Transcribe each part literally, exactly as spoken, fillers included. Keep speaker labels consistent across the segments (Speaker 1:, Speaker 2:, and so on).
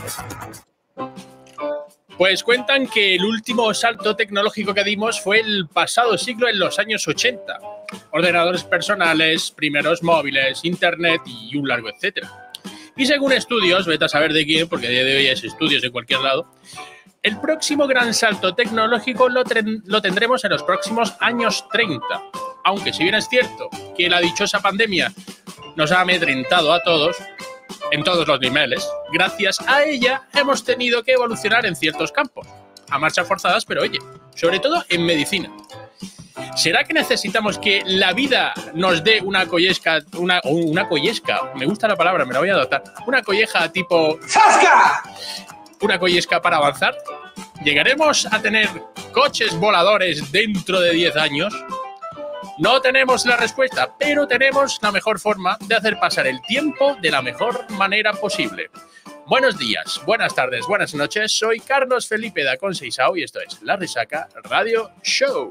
Speaker 1: Pues cuentan que el último salto tecnológico que dimos fue el pasado siglo, en los años ochenta. Ordenadores personales, primeros móviles, internet y un largo etcétera. Y según estudios, vete a saber de quién, porque a día de hoy hay estudios en cualquier lado, el próximo gran salto tecnológico lo, lo tendremos en los próximos años treinta. Aunque si bien es cierto que la dichosa pandemia nos ha amedrentado a todos, en todos los niveles, gracias a ella hemos tenido que evolucionar en ciertos campos. A marchas forzadas, pero oye, sobre todo en medicina. ¿Será que necesitamos que la vida nos dé una collesca, una, una collesca, me gusta la palabra, me la voy a adoptar, una colleja tipo ¡zasca! Una collesca para avanzar? ¿Llegaremos a tener coches voladores dentro de diez años? No tenemos la respuesta, pero tenemos la mejor forma de hacer pasar el tiempo de la mejor manera posible. Buenos días, buenas tardes, buenas noches. Soy Carlos Felipe da Conceição y esto es La Resaca Radio Show.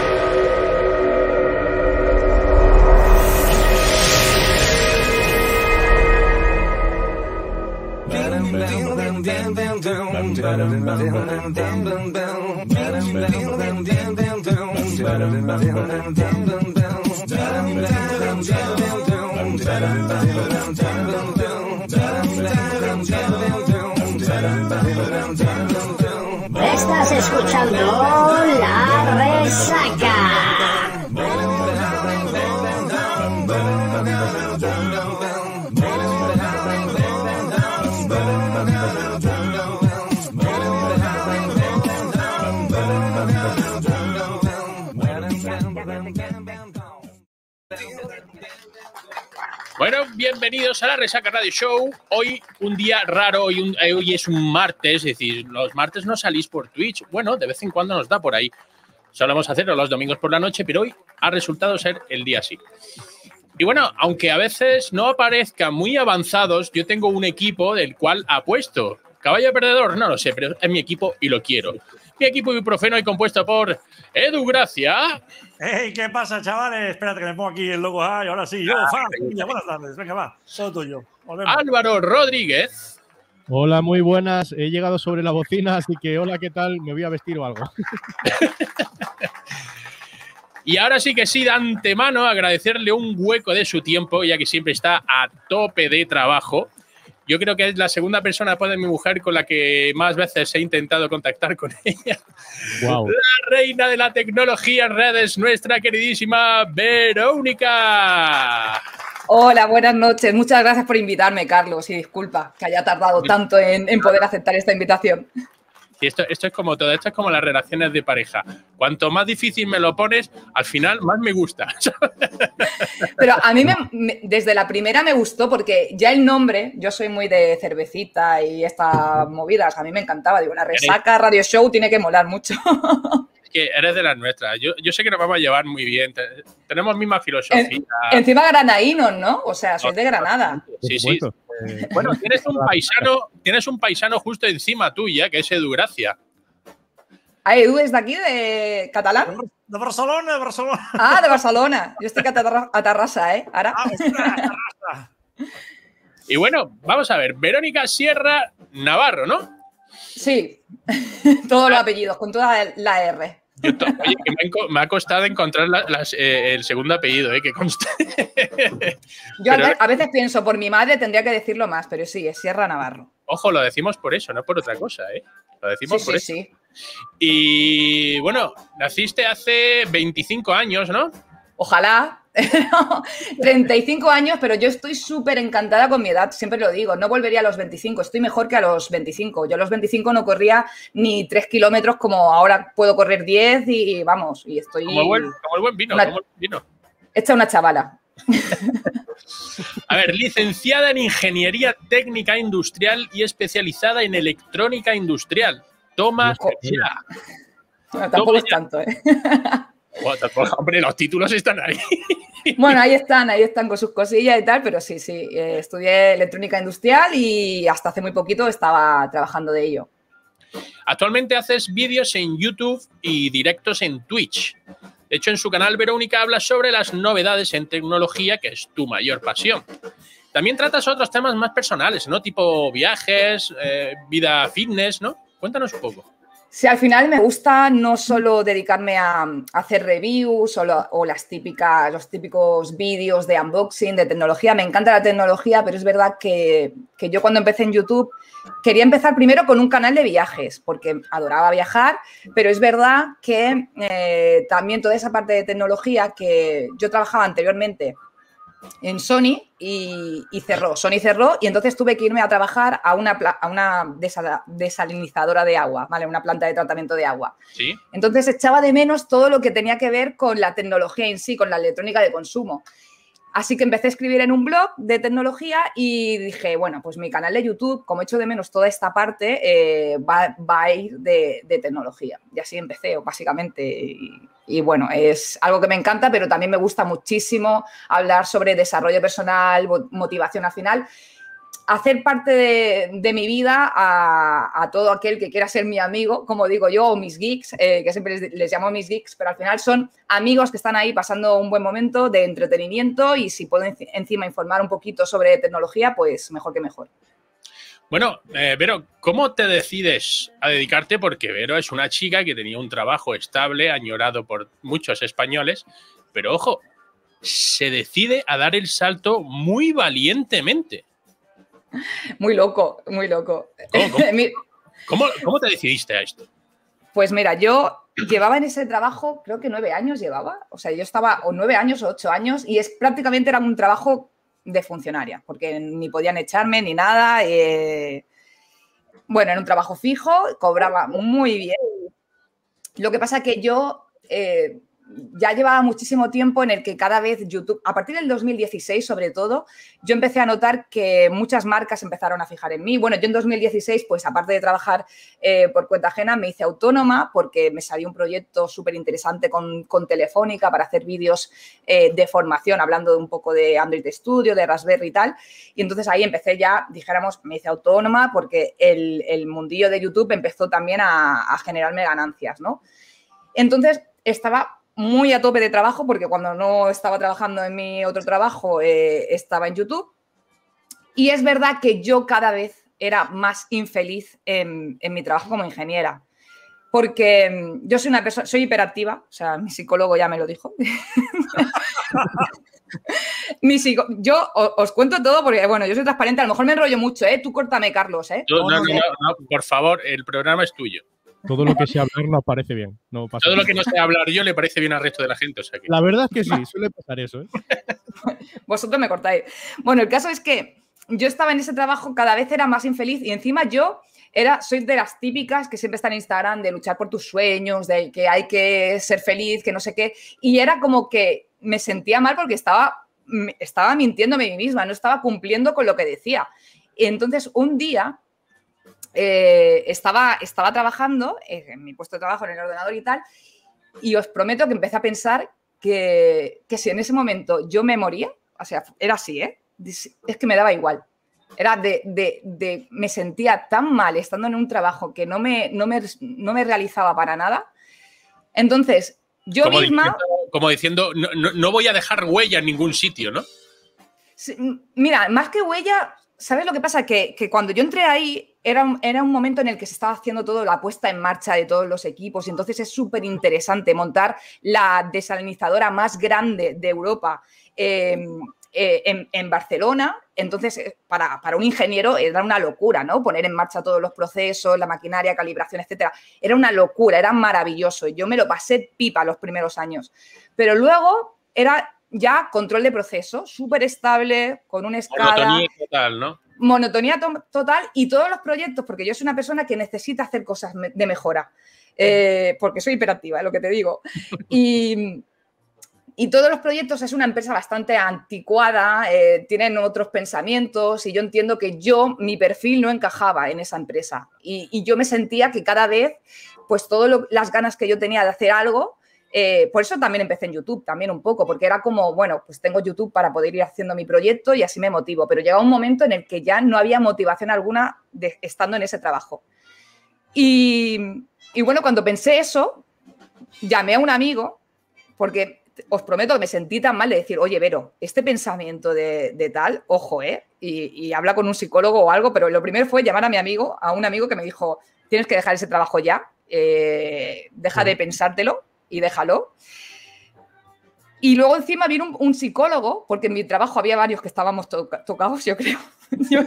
Speaker 2: Estás escuchando La Resaca.
Speaker 1: Bueno, bienvenidos a La Resaca Radio Show. Hoy un día raro, hoy, un, hoy es un martes, es decir, los martes no salís por Twitch. Bueno, de vez en cuando nos da por ahí. Solemos hacerlo los domingos por la noche, pero hoy ha resultado ser el día así. Y bueno, aunque a veces no aparezcan muy avanzados, yo tengo un equipo del cual apuesto. ¿Caballo perdedor? No lo sé, pero es mi equipo y lo quiero. Mi equipo ibuprofeno y compuesto por Edu Gracia.
Speaker 3: Hey, ¿qué pasa, chavales? Espérate que me pongo aquí el logo. Ay, ahora sí, yo, ah, fan. Buenas tardes, venga, va, todo tuyo. Volvemos.
Speaker 1: Álvaro Rodríguez.
Speaker 4: Hola, muy buenas. He llegado sobre la bocina, así que hola, ¿qué tal? Me voy a vestir o algo.
Speaker 1: Y ahora sí que sí, de antemano, agradecerle un hueco de su tiempo, ya que siempre está a tope de trabajo. Yo creo que es la segunda persona después de mi mujer con la que más veces he intentado contactar con ella. Wow. La reina de la tecnología en redes, nuestra queridísima Verónica.
Speaker 5: Hola, buenas noches. Muchas gracias por invitarme, Carlos. Y disculpa que haya tardado tanto en, en poder aceptar esta invitación.
Speaker 1: Y esto, esto es como todo, esto es como las relaciones de pareja. Cuanto más difícil me lo pones, al final más me gusta.
Speaker 5: Pero a mí me, me, desde la primera me gustó porque ya el nombre, yo soy muy de cervecita y estas movidas, a mí me encantaba. Digo, La Resaca Radio Show tiene que molar mucho.
Speaker 1: Es que eres de las nuestras. Yo, yo sé que nos vamos a llevar muy bien. Tenemos misma filosofía.
Speaker 5: En, encima granaínos, ¿no? O sea, sois de Granada.
Speaker 1: Sí, sí. Bueno, tienes un paisano, tienes un paisano justo encima tuya, que es Edu Gracia.
Speaker 5: Ah, Edu es de aquí, de catalán.
Speaker 3: De Barcelona, de Barcelona.
Speaker 5: Ah, de Barcelona. Yo estoy a Tarrasa, ¿eh? Ahora.
Speaker 3: Ah, Tarrasa.
Speaker 1: Y bueno, vamos a ver. Verónica Sierra Navarro, ¿no?
Speaker 5: Sí. Todos los apellidos, con toda la R.
Speaker 1: Yo to, oye, que me, me ha costado encontrar la, las, eh, el segundo apellido, ¿eh? Que conste.
Speaker 5: Yo pero, a veces pienso, por mi madre tendría que decirlo más, pero sí, es Sierra Navarro.
Speaker 1: Ojo, lo decimos por eso, no por otra cosa, ¿eh? Lo decimos
Speaker 5: sí,
Speaker 1: por
Speaker 5: sí,
Speaker 1: eso.
Speaker 5: Sí.
Speaker 1: Y bueno, naciste hace veinticinco años, ¿no?
Speaker 5: Ojalá. treinta y cinco años, pero yo estoy súper encantada con mi edad, siempre lo digo, no volvería a los veinticinco, estoy mejor que a los veinticinco. Yo a los veinticinco no corría ni tres kilómetros como ahora puedo correr diez y vamos, y estoy…
Speaker 1: Como el buen, como el buen vino,
Speaker 5: una,
Speaker 1: como el vino.
Speaker 5: Hecha una chavala.
Speaker 1: A ver, licenciada en Ingeniería Técnica Industrial y especializada en Electrónica Industrial. Toma ya.
Speaker 5: No, tampoco Toma es ya. tanto, ¿eh?
Speaker 1: Hombre, los títulos están ahí.
Speaker 5: Bueno, ahí están, ahí están con sus cosillas y tal, pero sí, sí, eh, estudié electrónica industrial y hasta hace muy poquito estaba trabajando de ello.
Speaker 1: Actualmente haces vídeos en YouTube y directos en Twitch. De hecho, en su canal Verónica habla sobre las novedades en tecnología, que es tu mayor pasión. también tratas otros temas más personales, ¿no? Tipo viajes, eh, vida fitness, ¿no? Cuéntanos un poco.
Speaker 5: Sí, al final me gusta no solo dedicarme a, a hacer reviews o, lo, o las típicas, los típicos vídeos de unboxing, de tecnología. Me encanta la tecnología, pero es verdad que, que yo cuando empecé en YouTube quería empezar primero con un canal de viajes, porque adoraba viajar, pero es verdad que eh, también toda esa parte de tecnología que yo trabajaba anteriormente en Sony y, y cerró. Sony cerró y entonces tuve que irme a trabajar a una, a una desal, desalinizadora de agua, ¿vale? Una planta de tratamiento de agua.
Speaker 1: ¿Sí?
Speaker 5: Entonces echaba de menos todo lo que tenía que ver con la tecnología en sí, con la electrónica de consumo. Así que empecé a escribir en un blog de tecnología y dije, bueno, pues mi canal de YouTube, como echo de menos toda esta parte, eh, va, va a ir de, de tecnología. Y así empecé, básicamente. Y, y bueno, es algo que me encanta, pero también me gusta muchísimo hablar sobre desarrollo personal, motivación al final. Hacer parte de, de mi vida a, a todo aquel que quiera ser mi amigo, como digo yo, o mis geeks, eh, que siempre les, les llamo mis geeks, pero al final son amigos que están ahí pasando un buen momento de entretenimiento y si puedo encima informar un poquito sobre tecnología, pues mejor que mejor.
Speaker 1: Bueno, eh, Vero, ¿cómo te decides a dedicarte? Porque Vero es una chica que tenía un trabajo estable, añorado por muchos españoles, pero ojo, se decide a dar el salto muy valientemente.
Speaker 5: Muy loco, muy loco.
Speaker 1: ¿Cómo, cómo, cómo, cómo te decidiste a esto?
Speaker 5: Pues mira, yo llevaba en ese trabajo, creo que nueve años llevaba. O sea, yo estaba o nueve años o ocho años y es prácticamente era un trabajo de funcionaria, porque ni podían echarme ni nada. Eh, bueno, era un trabajo fijo, cobraba muy bien. Lo que pasa que yo... Eh, ya llevaba muchísimo tiempo en el que cada vez YouTube, a partir del dos mil dieciséis sobre todo, yo empecé a notar que muchas marcas empezaron a fijar en mí. Bueno, yo en dos mil dieciséis, pues aparte de trabajar eh, por cuenta ajena, me hice autónoma porque me salió un proyecto súper interesante con, con Telefónica para hacer vídeos eh, de formación, hablando de un poco de Android Studio, de Raspberry y tal. Y entonces ahí empecé ya, dijéramos, me hice autónoma porque el, el mundillo de YouTube empezó también a, a generarme ganancias, ¿no? Entonces estaba muy a tope de trabajo porque cuando no estaba trabajando en mi otro trabajo eh, estaba en YouTube y es verdad que yo cada vez era más infeliz en, en mi trabajo como ingeniera porque yo soy una persona, soy hiperactiva, o sea, mi psicólogo ya me lo dijo. mi psico yo os, os cuento todo porque, bueno, yo soy transparente, a lo mejor me enrollo mucho, ¿eh? Tú córtame, Carlos, ¿eh?
Speaker 1: No, no, no, no, no, por favor, el programa es tuyo.
Speaker 4: Todo lo que sea hablar nos parece bien. No pasa
Speaker 1: Todo
Speaker 4: nada.
Speaker 1: lo que no sea hablar yo le parece bien al resto de la gente. O sea que...
Speaker 4: La verdad es que sí, suele pasar eso, ¿eh?
Speaker 5: Vosotros me cortáis. Bueno, el caso es que yo estaba en ese trabajo, cada vez era más infeliz y encima yo era, soy de las típicas que siempre están en Instagram de luchar por tus sueños, de que hay que ser feliz, que no sé qué. Y era como que me sentía mal porque estaba, estaba mintiéndome a mí misma, no estaba cumpliendo con lo que decía. Y entonces un día... Eh, estaba, estaba trabajando en mi puesto de trabajo en el ordenador y tal, y os prometo que empecé a pensar que, que si en ese momento yo me moría, o sea, era así, ¿eh? Es que me daba igual. Era de, de, de me sentía tan mal estando en un trabajo que no me, no me, no me realizaba para nada. Entonces, yo
Speaker 1: como
Speaker 5: misma...
Speaker 1: Diciendo, como diciendo, no, no, no voy a dejar huella en ningún sitio, ¿no?
Speaker 5: Mira, más que huella... ¿Sabes lo que pasa? Que, que cuando yo entré ahí era un, era un momento en el que se estaba haciendo todo la puesta en marcha de todos los equipos y entonces es súper interesante montar la desalinizadora más grande de Europa eh, eh, en, en Barcelona. Entonces, para, para un ingeniero era una locura, ¿no? Poner en marcha todos los procesos, la maquinaria, calibración, etcétera. Era una locura, era maravilloso. Yo me lo pasé pipa los primeros años. Pero luego era... ya control de proceso, súper estable, con una escala...
Speaker 1: Monotonía total, ¿no?
Speaker 5: Monotonía to total y todos los proyectos, porque yo soy una persona que necesita hacer cosas de mejora, eh, porque soy hiperactiva, es lo que te digo. Y, y todos los proyectos es una empresa bastante anticuada, eh, tienen otros pensamientos y yo entiendo que yo, mi perfil no encajaba en esa empresa. Y, y yo me sentía que cada vez, pues todas las ganas que yo tenía de hacer algo, Eh, por eso también empecé en YouTube, también un poco, porque era como, bueno, pues tengo YouTube para poder ir haciendo mi proyecto y así me motivo. Pero llegaba un momento en el que ya no había motivación alguna de, estando en ese trabajo. Y, y bueno, cuando pensé eso, llamé a un amigo, porque os prometo que me sentí tan mal de decir, oye, Vero, este pensamiento de, de tal, ojo, ¿eh? y, y habla con un psicólogo o algo, pero lo primero fue llamar a mi amigo, a un amigo que me dijo, tienes que dejar ese trabajo ya, eh, deja de pensártelo y déjalo. Y luego encima vino un, un psicólogo, porque en mi trabajo había varios que estábamos to tocados, yo creo. yo,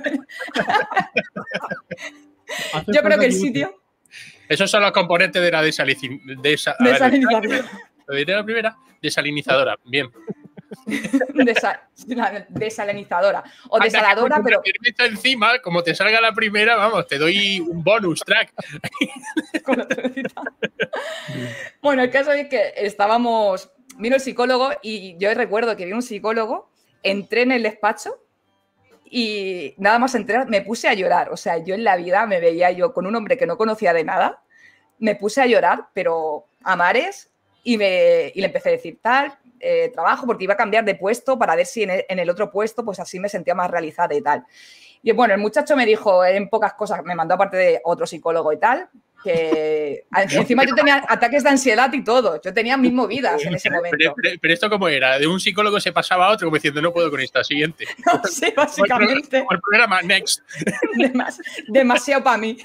Speaker 5: yo creo que el sitio...
Speaker 1: Esos son los componentes de la desalicin... desa...
Speaker 5: desalinizadora.
Speaker 1: Lo diré la primera, desalinizadora. Bien.
Speaker 5: Desa... Desalinizadora. O desaladora,
Speaker 1: Anda,
Speaker 5: pero...
Speaker 1: Cerveza encima, como te salga la primera, vamos, te doy un bonus track.
Speaker 5: Con la cervecita. Bueno, el caso es que estábamos... Vino el psicólogo y yo recuerdo que vino un psicólogo, entré en el despacho y nada más entrar me puse a llorar. O sea, yo en la vida me veía yo con un hombre que no conocía de nada, me puse a llorar, pero a mares, y, me, y le empecé a decir tal, eh, trabajo, porque iba a cambiar de puesto para ver si en el, en el otro puesto pues así me sentía más realizada y tal. Y bueno, el muchacho me dijo en pocas cosas, me mandó aparte de otro psicólogo y tal, que encima yo tenía ataques de ansiedad y todo, yo tenía mis movidas en ese momento.
Speaker 1: Pero, pero, pero esto cómo era, de un psicólogo se pasaba a otro como diciendo no puedo con esta, siguiente.
Speaker 5: No sé, básicamente.
Speaker 1: O el programa, next.
Speaker 5: Demas, demasiado para mí.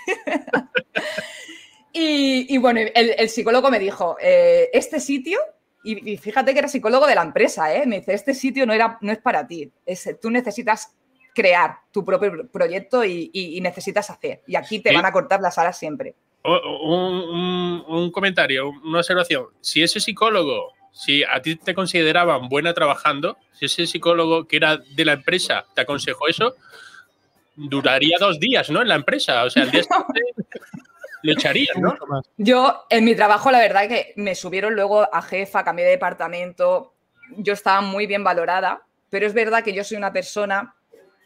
Speaker 5: Y, y bueno, el, el psicólogo me dijo, eh, este sitio, y, y fíjate que era psicólogo de la empresa, ¿eh? Me dice, este sitio no, era, no es para ti, es, tú necesitas crear tu propio proyecto y, y, y necesitas hacer, y aquí te ¿Sí? van a cortar las alas siempre.
Speaker 1: Un, un, un comentario, una observación. Si ese psicólogo, si a ti te consideraban buena trabajando, si ese psicólogo que era de la empresa te aconsejó eso, duraría dos días, ¿no? En la empresa. O sea, el día siguiente lo echarían, ¿no?
Speaker 5: Yo, en mi trabajo, la verdad que me subieron luego a jefa, cambié de departamento. Yo estaba muy bien valorada, pero es verdad que yo soy una persona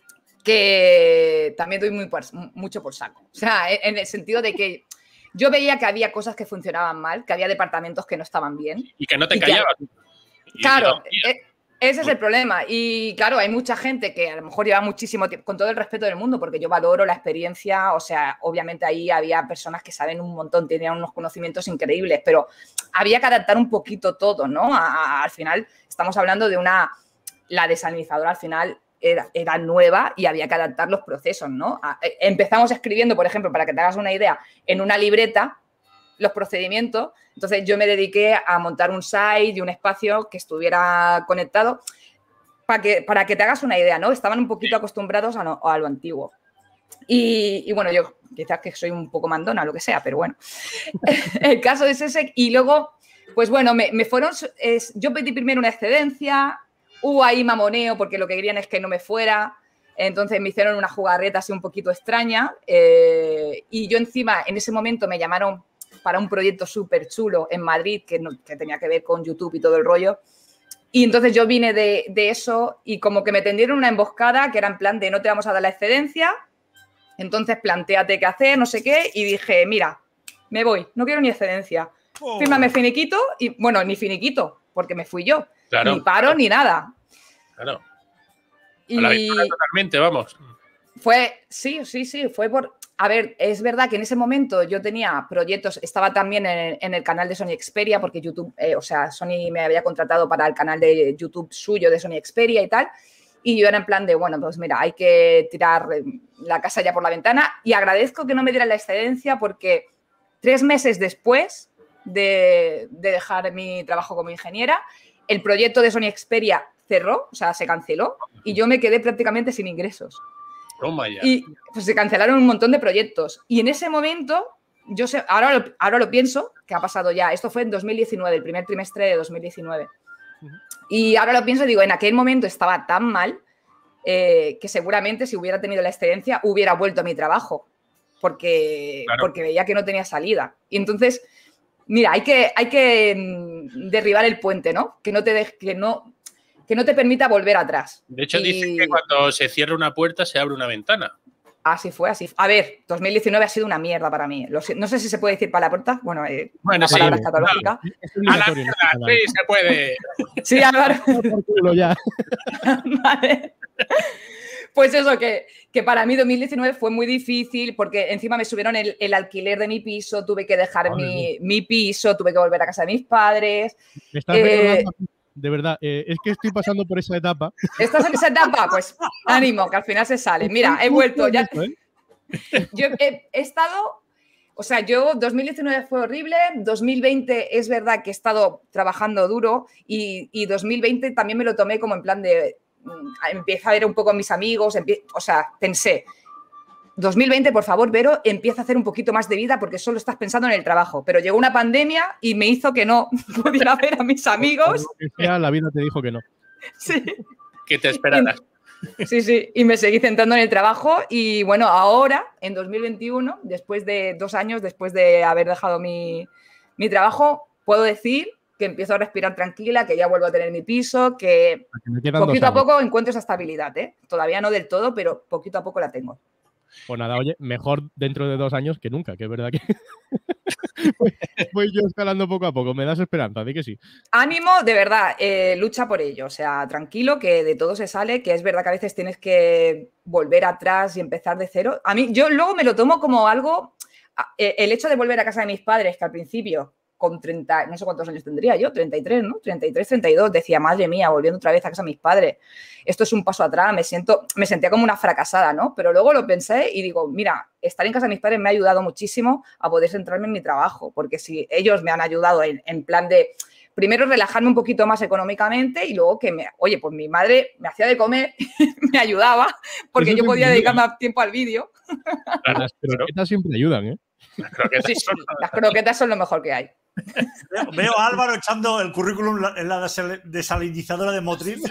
Speaker 5: que también doy muy por, mucho por saco. O sea, en el sentido de que yo veía que había cosas que funcionaban mal, que había departamentos que no estaban bien.
Speaker 1: Y que no te callabas.
Speaker 5: Claro, eh, ese es el problema. Y claro, hay mucha gente que a lo mejor lleva muchísimo tiempo, con todo el respeto del mundo, porque yo valoro la experiencia, o sea, obviamente ahí había personas que saben un montón, tenían unos conocimientos increíbles, pero había que adaptar un poquito todo, ¿no? A, a, al final, estamos hablando de una... La desalinizadora al final... Era, era nueva y había que adaptar los procesos, ¿no? Empezamos escribiendo, por ejemplo, para que te hagas una idea, en una libreta los procedimientos. Entonces yo me dediqué a montar un site y un espacio que estuviera conectado para que, para que te hagas una idea, ¿no? Estaban un poquito acostumbrados a, no, a lo antiguo. Y, y bueno, yo quizás que soy un poco mandona, lo que sea, pero bueno. El caso es ese. Y luego, pues bueno, me, me fueron... Es, yo pedí primero una excedencia... Hubo ahí mamoneo porque lo que querían es que no me fuera, entonces me hicieron una jugarreta así un poquito extraña eh, y yo encima en ese momento me llamaron para un proyecto súper chulo en Madrid que, no, que tenía que ver con YouTube y todo el rollo y entonces yo vine de, de eso y como que me tendieron una emboscada que era en plan de no te vamos a dar la excedencia, entonces plantéate qué hacer, no sé qué y dije, mira, me voy, no quiero ni excedencia, oh. Fírmame finiquito y bueno, ni finiquito porque me fui yo. Claro, ni paro claro. ni nada.
Speaker 1: Claro. Y a la victoria totalmente, vamos.
Speaker 5: Fue, sí, sí, sí, fue por... A ver, es verdad que en ese momento yo tenía proyectos, estaba también en, en el canal de Sony Xperia, porque YouTube, eh, o sea, Sony me había contratado para el canal de YouTube suyo de Sony Xperia y tal, y yo era en plan de, bueno, pues mira, hay que tirar la casa ya por la ventana, y agradezco que no me dieran la excedencia porque tres meses después de, de dejar mi trabajo como ingeniera, el proyecto de Sony Xperia cerró, o sea, se canceló y yo me quedé prácticamente sin ingresos.
Speaker 1: Toma ya.
Speaker 5: Y pues se cancelaron un montón de proyectos. Y en ese momento, yo sé, ahora lo, ahora lo pienso, que ha pasado ya. Esto fue en dos mil diecinueve, el primer trimestre de dos mil diecinueve. Uh-huh. Y ahora lo pienso y digo, en aquel momento estaba tan mal eh, que seguramente si hubiera tenido la excedencia hubiera vuelto a mi trabajo porque, claro. porque veía que no tenía salida. Y entonces... Mira, hay que, hay que derribar el puente, ¿no? Que no te deje, que no, que no te permita volver atrás.
Speaker 1: De hecho,
Speaker 5: y...
Speaker 1: dicen que cuando se cierra una puerta se abre una ventana.
Speaker 5: Así fue, así. A ver, dos mil diecinueve ha sido una mierda para mí. No sé si se puede decir palabrotas. Bueno, eh,
Speaker 1: bueno sí,
Speaker 5: palabra escatológica.
Speaker 1: No, a la mierda, sí, se puede.
Speaker 5: Sí, Álvaro. Vale. Pues eso, que, que para mí dos mil diecinueve fue muy difícil porque encima me subieron el, el alquiler de mi piso, tuve que dejar mi, mi piso, tuve que volver a casa de mis padres.
Speaker 4: Me estás, eh, recordando, de verdad. Eh, es que estoy pasando por esa etapa.
Speaker 5: ¿Estás en esa etapa? Pues ánimo, que al final se sale. Mira, he vuelto ya. Yo he, he estado, o sea, yo dos mil diecinueve fue horrible, dos mil veinte es verdad que he estado trabajando duro y, y dos mil veinte también me lo tomé como en plan de, empieza a ver un poco a mis amigos, empie, o sea, pensé, dos mil veinte, por favor, Vero, empieza a hacer un poquito más de vida porque solo estás pensando en el trabajo. Pero llegó una pandemia y me hizo que no pudiera ver a mis amigos.
Speaker 4: Que sea, la vida te dijo que no.
Speaker 5: Sí.
Speaker 1: Que te esperaras.
Speaker 5: Sí, sí, y me seguí centrando en el trabajo y bueno, ahora, en dos mil veintiuno, después de dos años, después de haber dejado mi, mi trabajo, puedo decir que empiezo a respirar tranquila, que ya vuelvo a tener mi piso, que poquito a poco encuentro esa estabilidad, ¿eh? Todavía no del todo, pero poquito a poco la tengo.
Speaker 4: Pues nada, oye, mejor dentro de dos años que nunca, que es verdad que voy yo escalando poco a poco. Me das esperanza, di que sí.
Speaker 5: Ánimo, de verdad, eh, lucha por ello. O sea, tranquilo, que de todo se sale, que es verdad que a veces tienes que volver atrás y empezar de cero. A mí, yo luego me lo tomo como algo, el hecho de volver a casa de mis padres, que al principio, con treinta, no sé cuántos años tendría yo, treinta y tres, ¿no? treinta y tres, treinta y dos, decía, madre mía, volviendo otra vez a casa de mis padres, esto es un paso atrás, me siento, me sentía como una fracasada, ¿no? Pero luego lo pensé y digo, mira, estar en casa de mis padres me ha ayudado muchísimo a poder centrarme en mi trabajo, porque si ellos me han ayudado en, en plan de, primero relajarme un poquito más económicamente y luego que, me, oye, pues mi madre me hacía de comer, me ayudaba, porque yo podía dedicar más tiempo al vídeo.
Speaker 4: Las croquetas siempre ayudan, ¿eh?
Speaker 1: Las croquetas,
Speaker 5: sí, sí, las croquetas son lo mejor que hay.
Speaker 3: Veo, veo a Álvaro echando el currículum en la desalinizadora de Motril.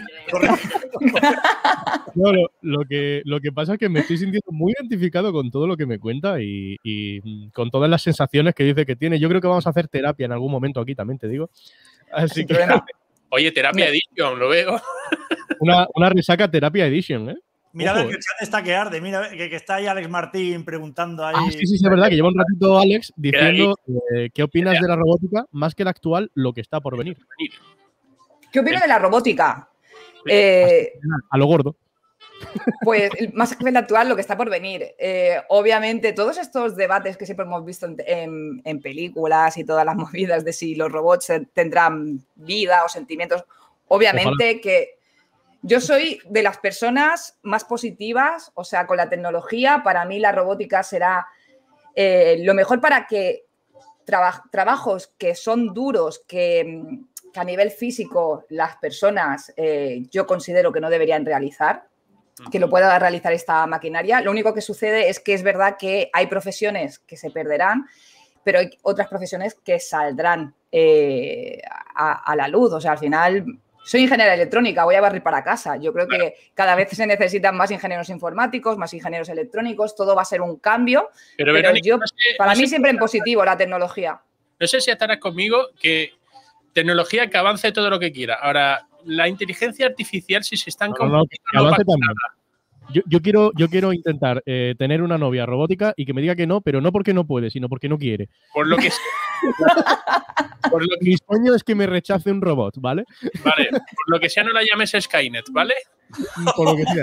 Speaker 4: No, lo, lo, que, lo que pasa es que me estoy sintiendo muy identificado con todo lo que me cuenta y, y con todas las sensaciones que dice que tiene. Yo creo que vamos a hacer terapia en algún momento aquí también, te digo. Así que,
Speaker 1: oye, terapia edition, lo veo.
Speaker 4: Una, una resaca terapia edition, ¿eh?
Speaker 3: Mira,
Speaker 4: Ojo,
Speaker 3: a ver, que el chat está que arde. Mira, que, que está ahí Alex Martín preguntando ahí.
Speaker 4: Ah, sí, sí, sí, es verdad que lleva un ratito Alex diciendo eh, qué opinas de la robótica, más que la actual, lo que está por venir.
Speaker 5: ¿Qué opino de la robótica? Eh,
Speaker 4: a lo gordo.
Speaker 5: Pues más que la actual, lo que está por venir. Eh, obviamente, todos estos debates que siempre hemos visto en, en, en películas y todas las movidas de si los robots tendrán vida o sentimientos, obviamente Ojalá. que yo soy de las personas más positivas, o sea, con la tecnología, para mí la robótica será eh, lo mejor para que traba trabajos que son duros, que, que a nivel físico las personas eh, yo considero que no deberían realizar, que lo pueda realizar esta maquinaria. Lo único que sucede es que es verdad que hay profesiones que se perderán, pero hay otras profesiones que saldrán eh, a, a la luz. O sea, al final, soy ingeniera electrónica, voy a barrer para casa. Yo creo que cada vez se necesitan más ingenieros informáticos, más ingenieros electrónicos, todo va a ser un cambio. Pero, pero Verónica, yo, no sé, para no mí sé siempre en positivo la tecnología.
Speaker 1: No sé si estarás conmigo que tecnología que avance todo lo que quiera. Ahora, la inteligencia artificial, si se estanca
Speaker 4: no, no,
Speaker 1: un poquito, no
Speaker 4: avance también. Yo, yo, quiero, yo quiero intentar eh, tener una novia robótica y que me diga que no, pero no porque no puede, sino porque no quiere.
Speaker 1: Por lo que
Speaker 4: por lo que... Mi sueño es que me rechace un robot, ¿vale?
Speaker 1: Vale, por lo que sea no la llames Skynet, ¿vale?
Speaker 4: Por lo que sea.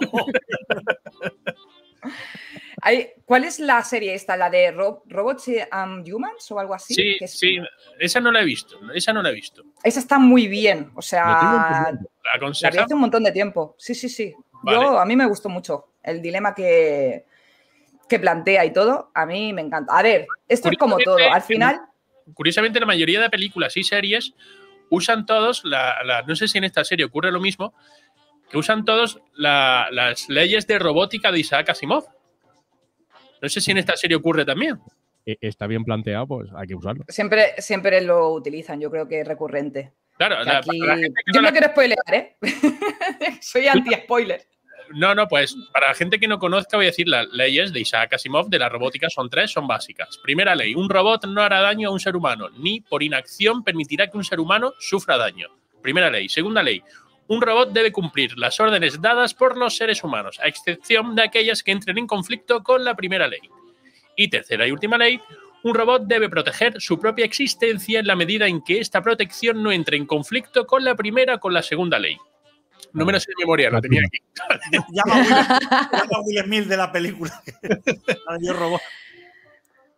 Speaker 5: Hay, ¿Cuál es la serie esta? ¿La de Ro Robots and Humans o algo así?
Speaker 1: Sí,
Speaker 5: que es...
Speaker 1: sí, esa no la he visto, esa no la he visto.
Speaker 5: Esa está muy bien, o sea,
Speaker 1: ¿La
Speaker 5: la vi hace un montón de tiempo. Sí, sí, sí. Vale. Yo, a mí me gustó mucho el dilema que, que plantea y todo, a mí me encanta. A ver, esto es como todo, al final...
Speaker 1: Curiosamente, la mayoría de películas y series usan todos, la, la, no sé si en esta serie ocurre lo mismo, que usan todos la, las leyes de robótica de Isaac Asimov. No sé si en esta serie ocurre también.
Speaker 4: Está bien planteado, pues hay que usarlo.
Speaker 5: Siempre, siempre lo utilizan, yo creo que es recurrente.
Speaker 1: Claro, la,
Speaker 5: aquí...
Speaker 1: la gente que
Speaker 5: yo no,
Speaker 1: no la...
Speaker 5: quiero spoilear, ¿eh? Soy anti-spoiler.
Speaker 1: No, no, pues para la gente que no conozca voy a decir las leyes de Isaac Asimov de la robótica son tres, son básicas. Primera ley, un robot no hará daño a un ser humano, ni por inacción permitirá que un ser humano sufra daño. Primera ley. Segunda ley, un robot debe cumplir las órdenes dadas por los seres humanos, a excepción de aquellas que entren en conflicto con la primera ley. Y tercera y última ley, un robot debe proteger su propia existencia en la medida en que esta protección no entre en conflicto con la primera o con la segunda ley. No me lo sé de memoria, lo tenía aquí.
Speaker 3: Llama a Will, llama a Will Smith de la película. Yo robot.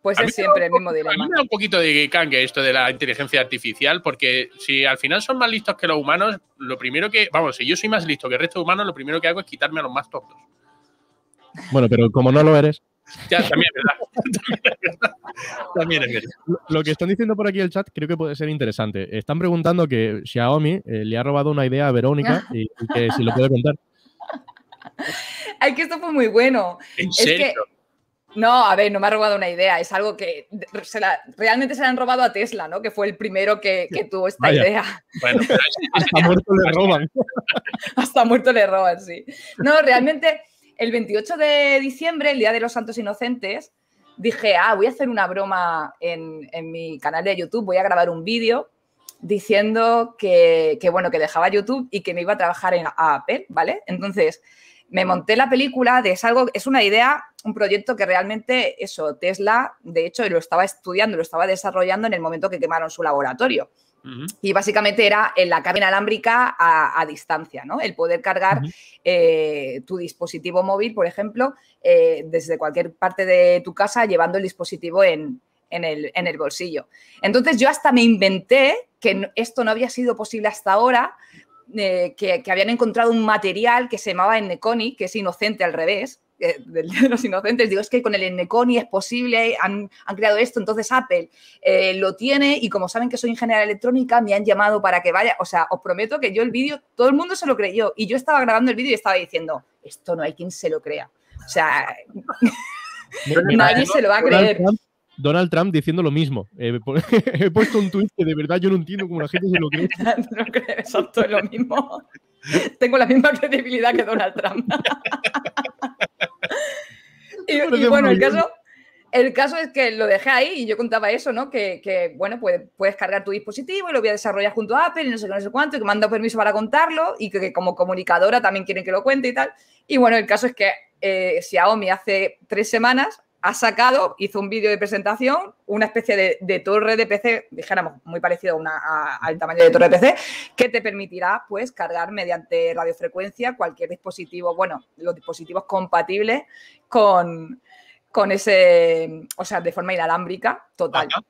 Speaker 5: Pues
Speaker 1: A mí
Speaker 5: es siempre el
Speaker 1: me da un
Speaker 5: mismo
Speaker 1: poco- A
Speaker 5: dilema.
Speaker 1: mí me da un poquito de cangue esto de la inteligencia artificial, porque si al final son más listos que los humanos, lo primero que. Vamos, si yo soy más listo que el resto de humanos, lo primero que hago es quitarme a los más tontos.
Speaker 4: Bueno, pero como no lo eres.
Speaker 1: Ya, también es verdad. También es verdad. También es verdad.
Speaker 4: Lo que están diciendo por aquí el chat creo que puede ser interesante. Están preguntando que Xiaomi eh, le ha robado una idea a Verónica y, y que si lo puede contar.
Speaker 5: Ay, que esto fue muy bueno.
Speaker 1: ¿En
Speaker 5: Es
Speaker 1: serio?
Speaker 5: que, no, a ver, no me ha robado una idea, es algo que se la- realmente se la han robado a Tesla, ¿no? Que fue el primero que, que tuvo esta
Speaker 4: Vaya.
Speaker 5: idea.
Speaker 1: Bueno, pero es-
Speaker 4: Hasta muerto le roban.
Speaker 5: Hasta muerto le roban, sí. No, realmente, el veintiocho de diciembre, el Día de los Santos Inocentes, dije, ah, voy a hacer una broma en, en mi canal de YouTube, voy a grabar un vídeo diciendo que, que, bueno, que dejaba YouTube y que me iba a trabajar en a Apple, ¿vale? Entonces, me monté la película de es algo, es una idea, un proyecto que realmente, eso, Tesla, de hecho, lo estaba estudiando, lo estaba desarrollando en el momento que quemaron su laboratorio.
Speaker 1: Ujú.
Speaker 5: Y básicamente era en la carga inalámbrica a, a distancia, ¿no? El poder cargar
Speaker 4: Ujú.
Speaker 5: eh, tu dispositivo móvil, por ejemplo, eh, desde cualquier parte de tu casa, llevando el dispositivo en, en, el, en el bolsillo. Entonces yo hasta me inventé que no- esto no había sido posible hasta ahora, eh, que, que habían encontrado un material que se llamaba Enneconi, que es inocente al revés, eh, del de los inocentes. Digo, es que con el Enneconi es posible, han, han creado esto, entonces Apple eh, lo tiene y como saben que soy ingeniera electrónica, me han llamado para que vaya. O sea, os prometo que yo el vídeo, todo el mundo se lo creyó y yo estaba grabando el vídeo y estaba diciendo, esto no hay quien se lo crea. O sea, nadie se lo va a
Speaker 4: Donald
Speaker 5: creer.
Speaker 4: Trump, Donald Trump diciendo lo mismo. Eh, po- he puesto un tuit que de verdad yo no entiendo cómo la gente se lo cree.
Speaker 5: No creo, exacto, es lo mismo. Tengo la misma credibilidad que Donald Trump. y,
Speaker 4: Me parece
Speaker 5: y bueno, el
Speaker 4: maravilloso.
Speaker 5: caso, el caso es que lo dejé ahí y yo contaba eso, ¿no? Que, que, bueno, puedes, puedes cargar tu dispositivo y lo voy a desarrollar junto a Apple y no sé qué, no sé cuánto, y que me han dado permiso para contarlo y que, que como comunicadora también quieren que lo cuente y tal. Y bueno, el caso es que eh, Xiaomi hace tres semanas ha sacado, hizo un vídeo de presentación, una especie de, de torre de P C, dijéramos, muy parecido a una, a- al tamaño de torre de P C, que te permitirá, pues, cargar mediante radiofrecuencia cualquier dispositivo, bueno, los dispositivos compatibles con, con ese, o sea, de forma inalámbrica, total.
Speaker 1: Ajá.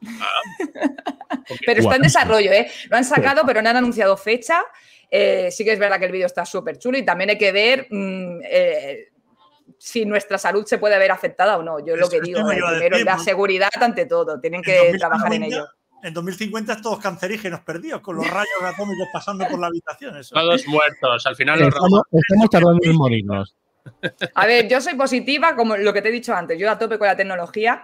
Speaker 1: Ah. Ok.
Speaker 5: Pero está en
Speaker 4: Guapísimo.
Speaker 5: desarrollo, ¿eh? Lo han sacado, pero no han anunciado fecha. Eh, sí que es verdad que el vídeo está súper chulo y también hay que ver mm, eh, si nuestra salud se puede ver afectada o no. Yo lo
Speaker 3: Eso-
Speaker 5: que
Speaker 3: eso
Speaker 5: digo,
Speaker 3: me
Speaker 5: eh,
Speaker 3: iba a
Speaker 5: primero
Speaker 3: decir,
Speaker 5: la
Speaker 3: ¿no?
Speaker 5: seguridad ante todo. Tienen
Speaker 3: En
Speaker 5: que
Speaker 3: dos mil
Speaker 5: trabajar en
Speaker 3: cincuenta
Speaker 5: ello.
Speaker 3: En dos mil cincuenta es todos cancerígenos perdidos, con los rayos atómicos pasando por la habitación. Eso.
Speaker 1: Todos muertos. Al final los
Speaker 4: Estamos, estamos tardando en morirnos.
Speaker 5: A ver, yo soy positiva, como lo que te he dicho antes, yo a tope con la tecnología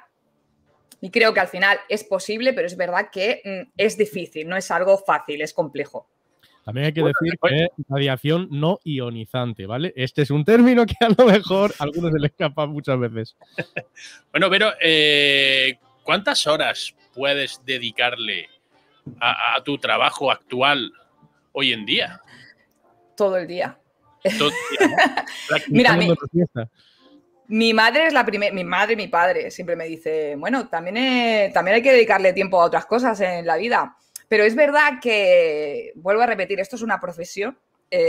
Speaker 5: y creo que al final es posible, pero es verdad que mm, es difícil, no es algo fácil, es complejo.
Speaker 4: También hay que
Speaker 1: Bueno,
Speaker 4: decir
Speaker 1: oye.
Speaker 4: que radiación no ionizante, ¿vale? Este es un término que a lo mejor a algunos se le escapa muchas veces.
Speaker 1: Bueno, pero eh, ¿cuántas horas puedes dedicarle a, a tu trabajo actual hoy en día?
Speaker 5: Todo el día.
Speaker 1: Todo el día, ¿no?
Speaker 5: Mira,
Speaker 4: Estamos
Speaker 5: mi-
Speaker 4: de fiesta.
Speaker 5: Mi madre es la primera, mi madre y mi padre siempre me dice, bueno, también, eh, también hay que dedicarle tiempo a otras cosas en la vida. Pero es verdad que, vuelvo a repetir, esto es una profesión,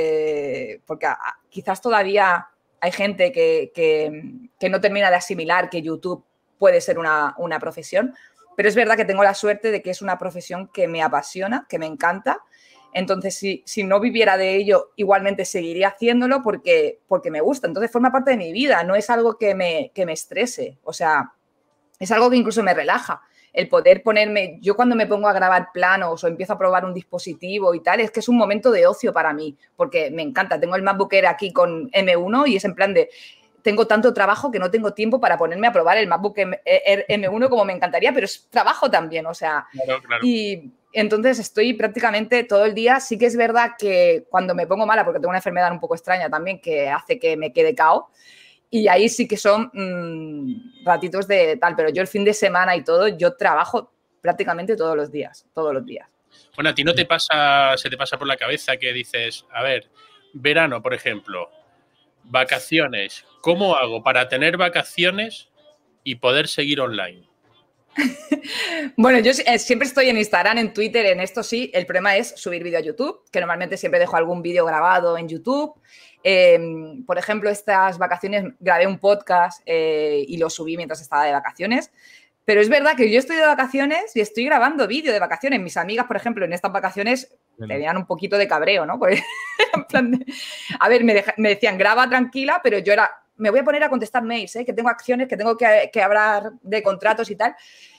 Speaker 5: eh, porque a- a- quizás todavía hay gente que, que- que no termina de asimilar que YouTube puede ser una, una profesión, pero es verdad que tengo la suerte de que es una profesión que me apasiona, que me encanta. Entonces, si, si no viviera de ello, igualmente seguiría haciéndolo porque, porque me gusta. Entonces, forma parte de mi vida, no es algo que me, que me estrese. O sea, es algo que incluso me relaja. El poder ponerme, yo cuando me pongo a grabar planos o empiezo a probar un dispositivo y tal, es que es un momento de ocio para mí, porque me encanta. Tengo el MacBook Air aquí con M uno y es en plan de, tengo tanto trabajo que no tengo tiempo para ponerme a probar el MacBook Air M uno como me encantaría, pero es trabajo también, o sea,
Speaker 1: Claro, claro.
Speaker 5: y entonces estoy prácticamente todo el día. Sí que es verdad que cuando me pongo mala, porque tengo una enfermedad un poco extraña también que hace que me quede cao, y ahí sí que son mmm, ratitos de tal, pero yo el fin de semana y todo, yo trabajo prácticamente todos los días, todos los días.
Speaker 1: Bueno, a ti no te pasa, se te pasa por la cabeza que dices, a ver, verano, por ejemplo, vacaciones, ¿cómo hago para tener vacaciones y poder seguir online?
Speaker 5: Bueno, yo eh, siempre estoy en Instagram, en Twitter, en esto sí. El problema es subir vídeo a YouTube, que normalmente siempre dejo algún vídeo grabado en YouTube. Eh, por ejemplo, estas vacaciones grabé un podcast eh, y lo subí mientras estaba de vacaciones. Pero es verdad que yo estoy de vacaciones y estoy grabando vídeo de vacaciones. Mis amigas, por ejemplo, en estas vacaciones tenían un poquito de cabreo, ¿no? Pues, en plan de, a ver, me, deja, me decían, graba tranquila, pero yo era, me voy a poner a contestar mails, ¿eh? Que tengo acciones, que tengo que, que hablar de contratos y tal.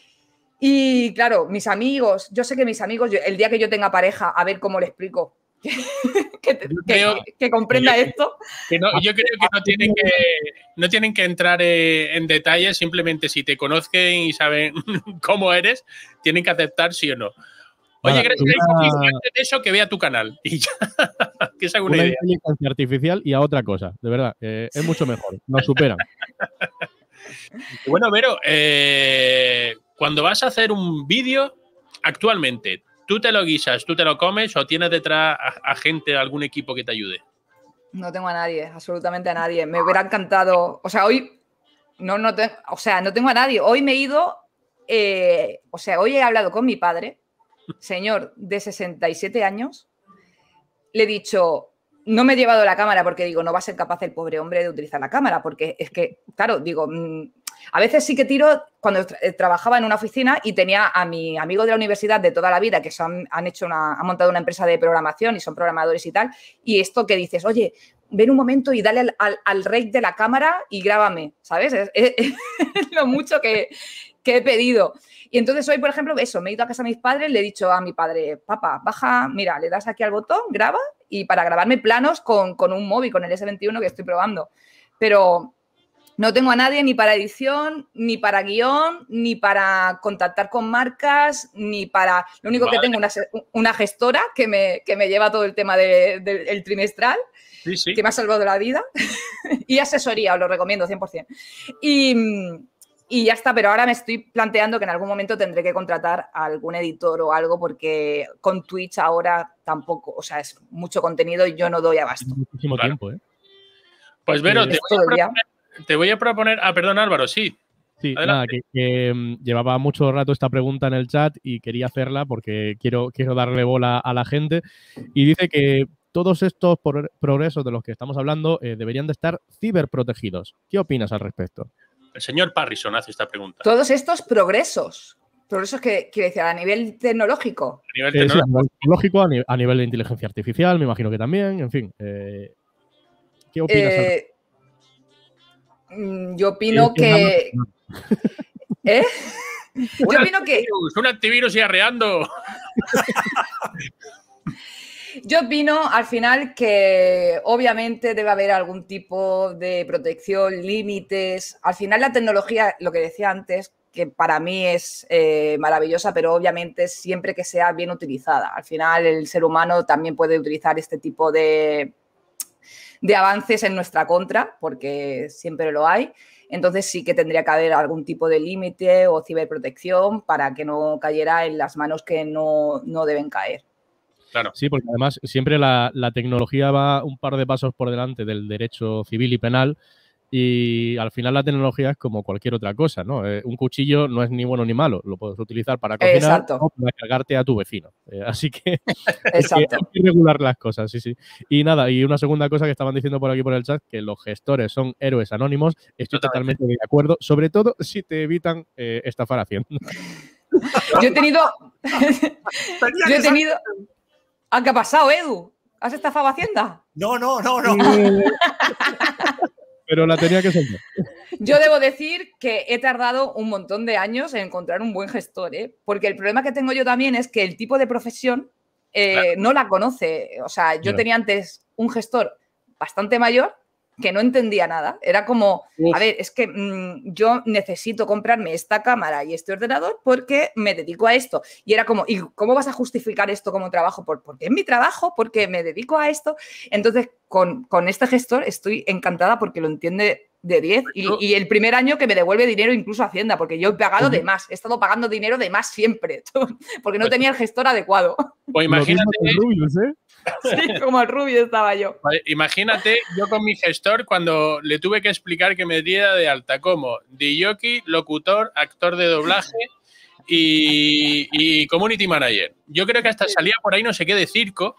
Speaker 5: Y claro, mis amigos, yo sé que mis amigos, yo, el día que yo tenga pareja, a ver cómo le explico que, que,
Speaker 1: creo,
Speaker 5: que, que comprenda
Speaker 1: yo,
Speaker 5: esto.
Speaker 1: Que no, yo creo que no tienen que, no tienen que entrar eh, en detalles, simplemente si te conocen y saben cómo eres, tienen que aceptar sí o no. Oye,
Speaker 4: Vale,
Speaker 1: ¿crees que
Speaker 4: una...
Speaker 1: hay de eso que vea tu canal? Y ya, que es alguna
Speaker 4: una
Speaker 1: idea.
Speaker 4: inteligencia artificial y a otra cosa, de verdad, eh, es mucho mejor, nos superan.
Speaker 1: Bueno, Vero, eh, cuando vas a hacer un vídeo, actualmente, ¿tú te lo guisas, tú te lo comes o tienes detrás a, a gente, algún equipo que te ayude?
Speaker 5: No tengo a nadie, absolutamente a nadie. Me hubiera encantado, o sea, hoy no, no te, o sea, no tengo a nadie. Hoy me he ido, eh, o sea, hoy he hablado con mi padre, señor de sesenta y siete años, le he dicho, no me he llevado la cámara porque digo, no va a ser capaz el pobre hombre de utilizar la cámara, porque es que, claro, digo, mmm, a veces sí que tiro cuando tra trabajaba en una oficina y tenía a mi amigo de la universidad de toda la vida que son, han, hecho una, han montado una empresa de programación y son programadores y tal, y esto que dices, oye, ven un momento y dale al, al, al rec de la cámara y grábame, ¿sabes? Es, es, es lo mucho que, que he pedido. Y entonces hoy, por ejemplo, eso, me he ido a casa de mis padres, le he dicho a mi padre, papá, baja, mira, le das aquí al botón, graba, y para grabarme planos con, con un móvil, con el ese veintiuno que estoy probando. Pero no tengo a nadie ni para edición, ni para guión, ni para contactar con marcas, ni para... Lo único vale. que tengo una, una gestora que me, que me lleva todo el tema del de, de, trimestral, sí, sí. que me ha salvado la vida, y asesoría, os lo recomiendo cien por cien. Y, y ya está, pero ahora me estoy planteando que en algún momento tendré que contratar a algún editor o algo, porque con Twitch ahora tampoco, o sea, es mucho contenido y yo no doy abasto.
Speaker 4: Muchísimo
Speaker 1: claro.
Speaker 4: tiempo, ¿eh?
Speaker 1: Pues Vero, te voy, a proponer, te voy a proponer... Ah, perdón, Álvaro, sí.
Speaker 4: Sí, Adelante. nada, que, que um, llevaba mucho rato esta pregunta en el chat y quería hacerla porque quiero, quiero darle bola a la gente. Y dice que todos estos progresos de los que estamos hablando eh, deberían de estar ciberprotegidos. ¿Qué opinas al respecto?
Speaker 1: El señor Parrison hace esta pregunta.
Speaker 5: Todos estos progresos. Progresos que quiere decir a nivel tecnológico.
Speaker 1: A nivel
Speaker 4: eh,
Speaker 1: tecnológico,
Speaker 4: sí, a nivel, tecnológico a, ni a nivel de inteligencia artificial, me imagino que también, en fin. Eh, ¿Qué opinas?
Speaker 5: Eh, yo opino que... ¿Eh? Yo
Speaker 1: un
Speaker 5: opino que...
Speaker 1: Un antivirus y arreando.
Speaker 5: Yo opino al final que obviamente debe haber algún tipo de protección, límites. Al final la tecnología, lo que decía antes, que para mí es eh, maravillosa, pero obviamente siempre que sea bien utilizada. Al final el ser humano también puede utilizar este tipo de... de avances en nuestra contra, porque siempre lo hay. Entonces sí que tendría que haber algún tipo de límite o ciberprotección para que no cayera en las manos que no, no deben caer.
Speaker 1: Claro.
Speaker 4: Sí, porque además siempre la, la tecnología va un par de pasos por delante del derecho civil y penal y al final la tecnología es como cualquier otra cosa, ¿no? Eh, un cuchillo no es ni bueno ni malo, lo puedes utilizar para cocinar
Speaker 5: Exacto.
Speaker 4: o para cargarte a tu vecino. Eh, así que,
Speaker 5: Exacto.
Speaker 4: que hay que regular las cosas, sí, sí. Y nada, y una segunda cosa que estaban diciendo por aquí por el chat, que los gestores son héroes anónimos, estoy totalmente, totalmente de acuerdo, sobre todo si te evitan eh, estafar a Hacienda.
Speaker 5: Yo he tenido... Yo he tenido... ¿Ah, qué ha pasado, Edu? ¿Has estafado a Hacienda?
Speaker 3: No, no, no, no.
Speaker 4: Pero la tenía que soltar.
Speaker 5: Yo debo decir que he tardado un montón de años en encontrar un buen gestor, ¿eh? Porque el problema que tengo yo también es que el tipo de profesión eh, claro. no la conoce. O sea, yo claro. tenía antes un gestor bastante mayor que no entendía nada. Era como, Uf. a ver, es que mmm, yo necesito comprarme esta cámara y este ordenador porque me dedico a esto. Y era como, ¿y cómo vas a justificar esto como trabajo? ¿Por, porque es mi trabajo, porque me dedico a esto. Entonces, con, con este gestor estoy encantada porque lo entiende de diez. Y, y el primer año que me devuelve dinero incluso Hacienda, porque yo he pagado uh-huh. de más. He estado pagando dinero de más siempre, porque no
Speaker 1: pues,
Speaker 5: tenía el gestor adecuado.
Speaker 1: Pues imagínate...
Speaker 4: Rubius, ¿eh?
Speaker 5: Sí, como el Rubio estaba yo.
Speaker 1: Vale, imagínate yo con mi gestor cuando le tuve que explicar que me diera de alta como D J, locutor, actor de doblaje y, y community manager. Yo creo que hasta salía por ahí no sé qué de circo.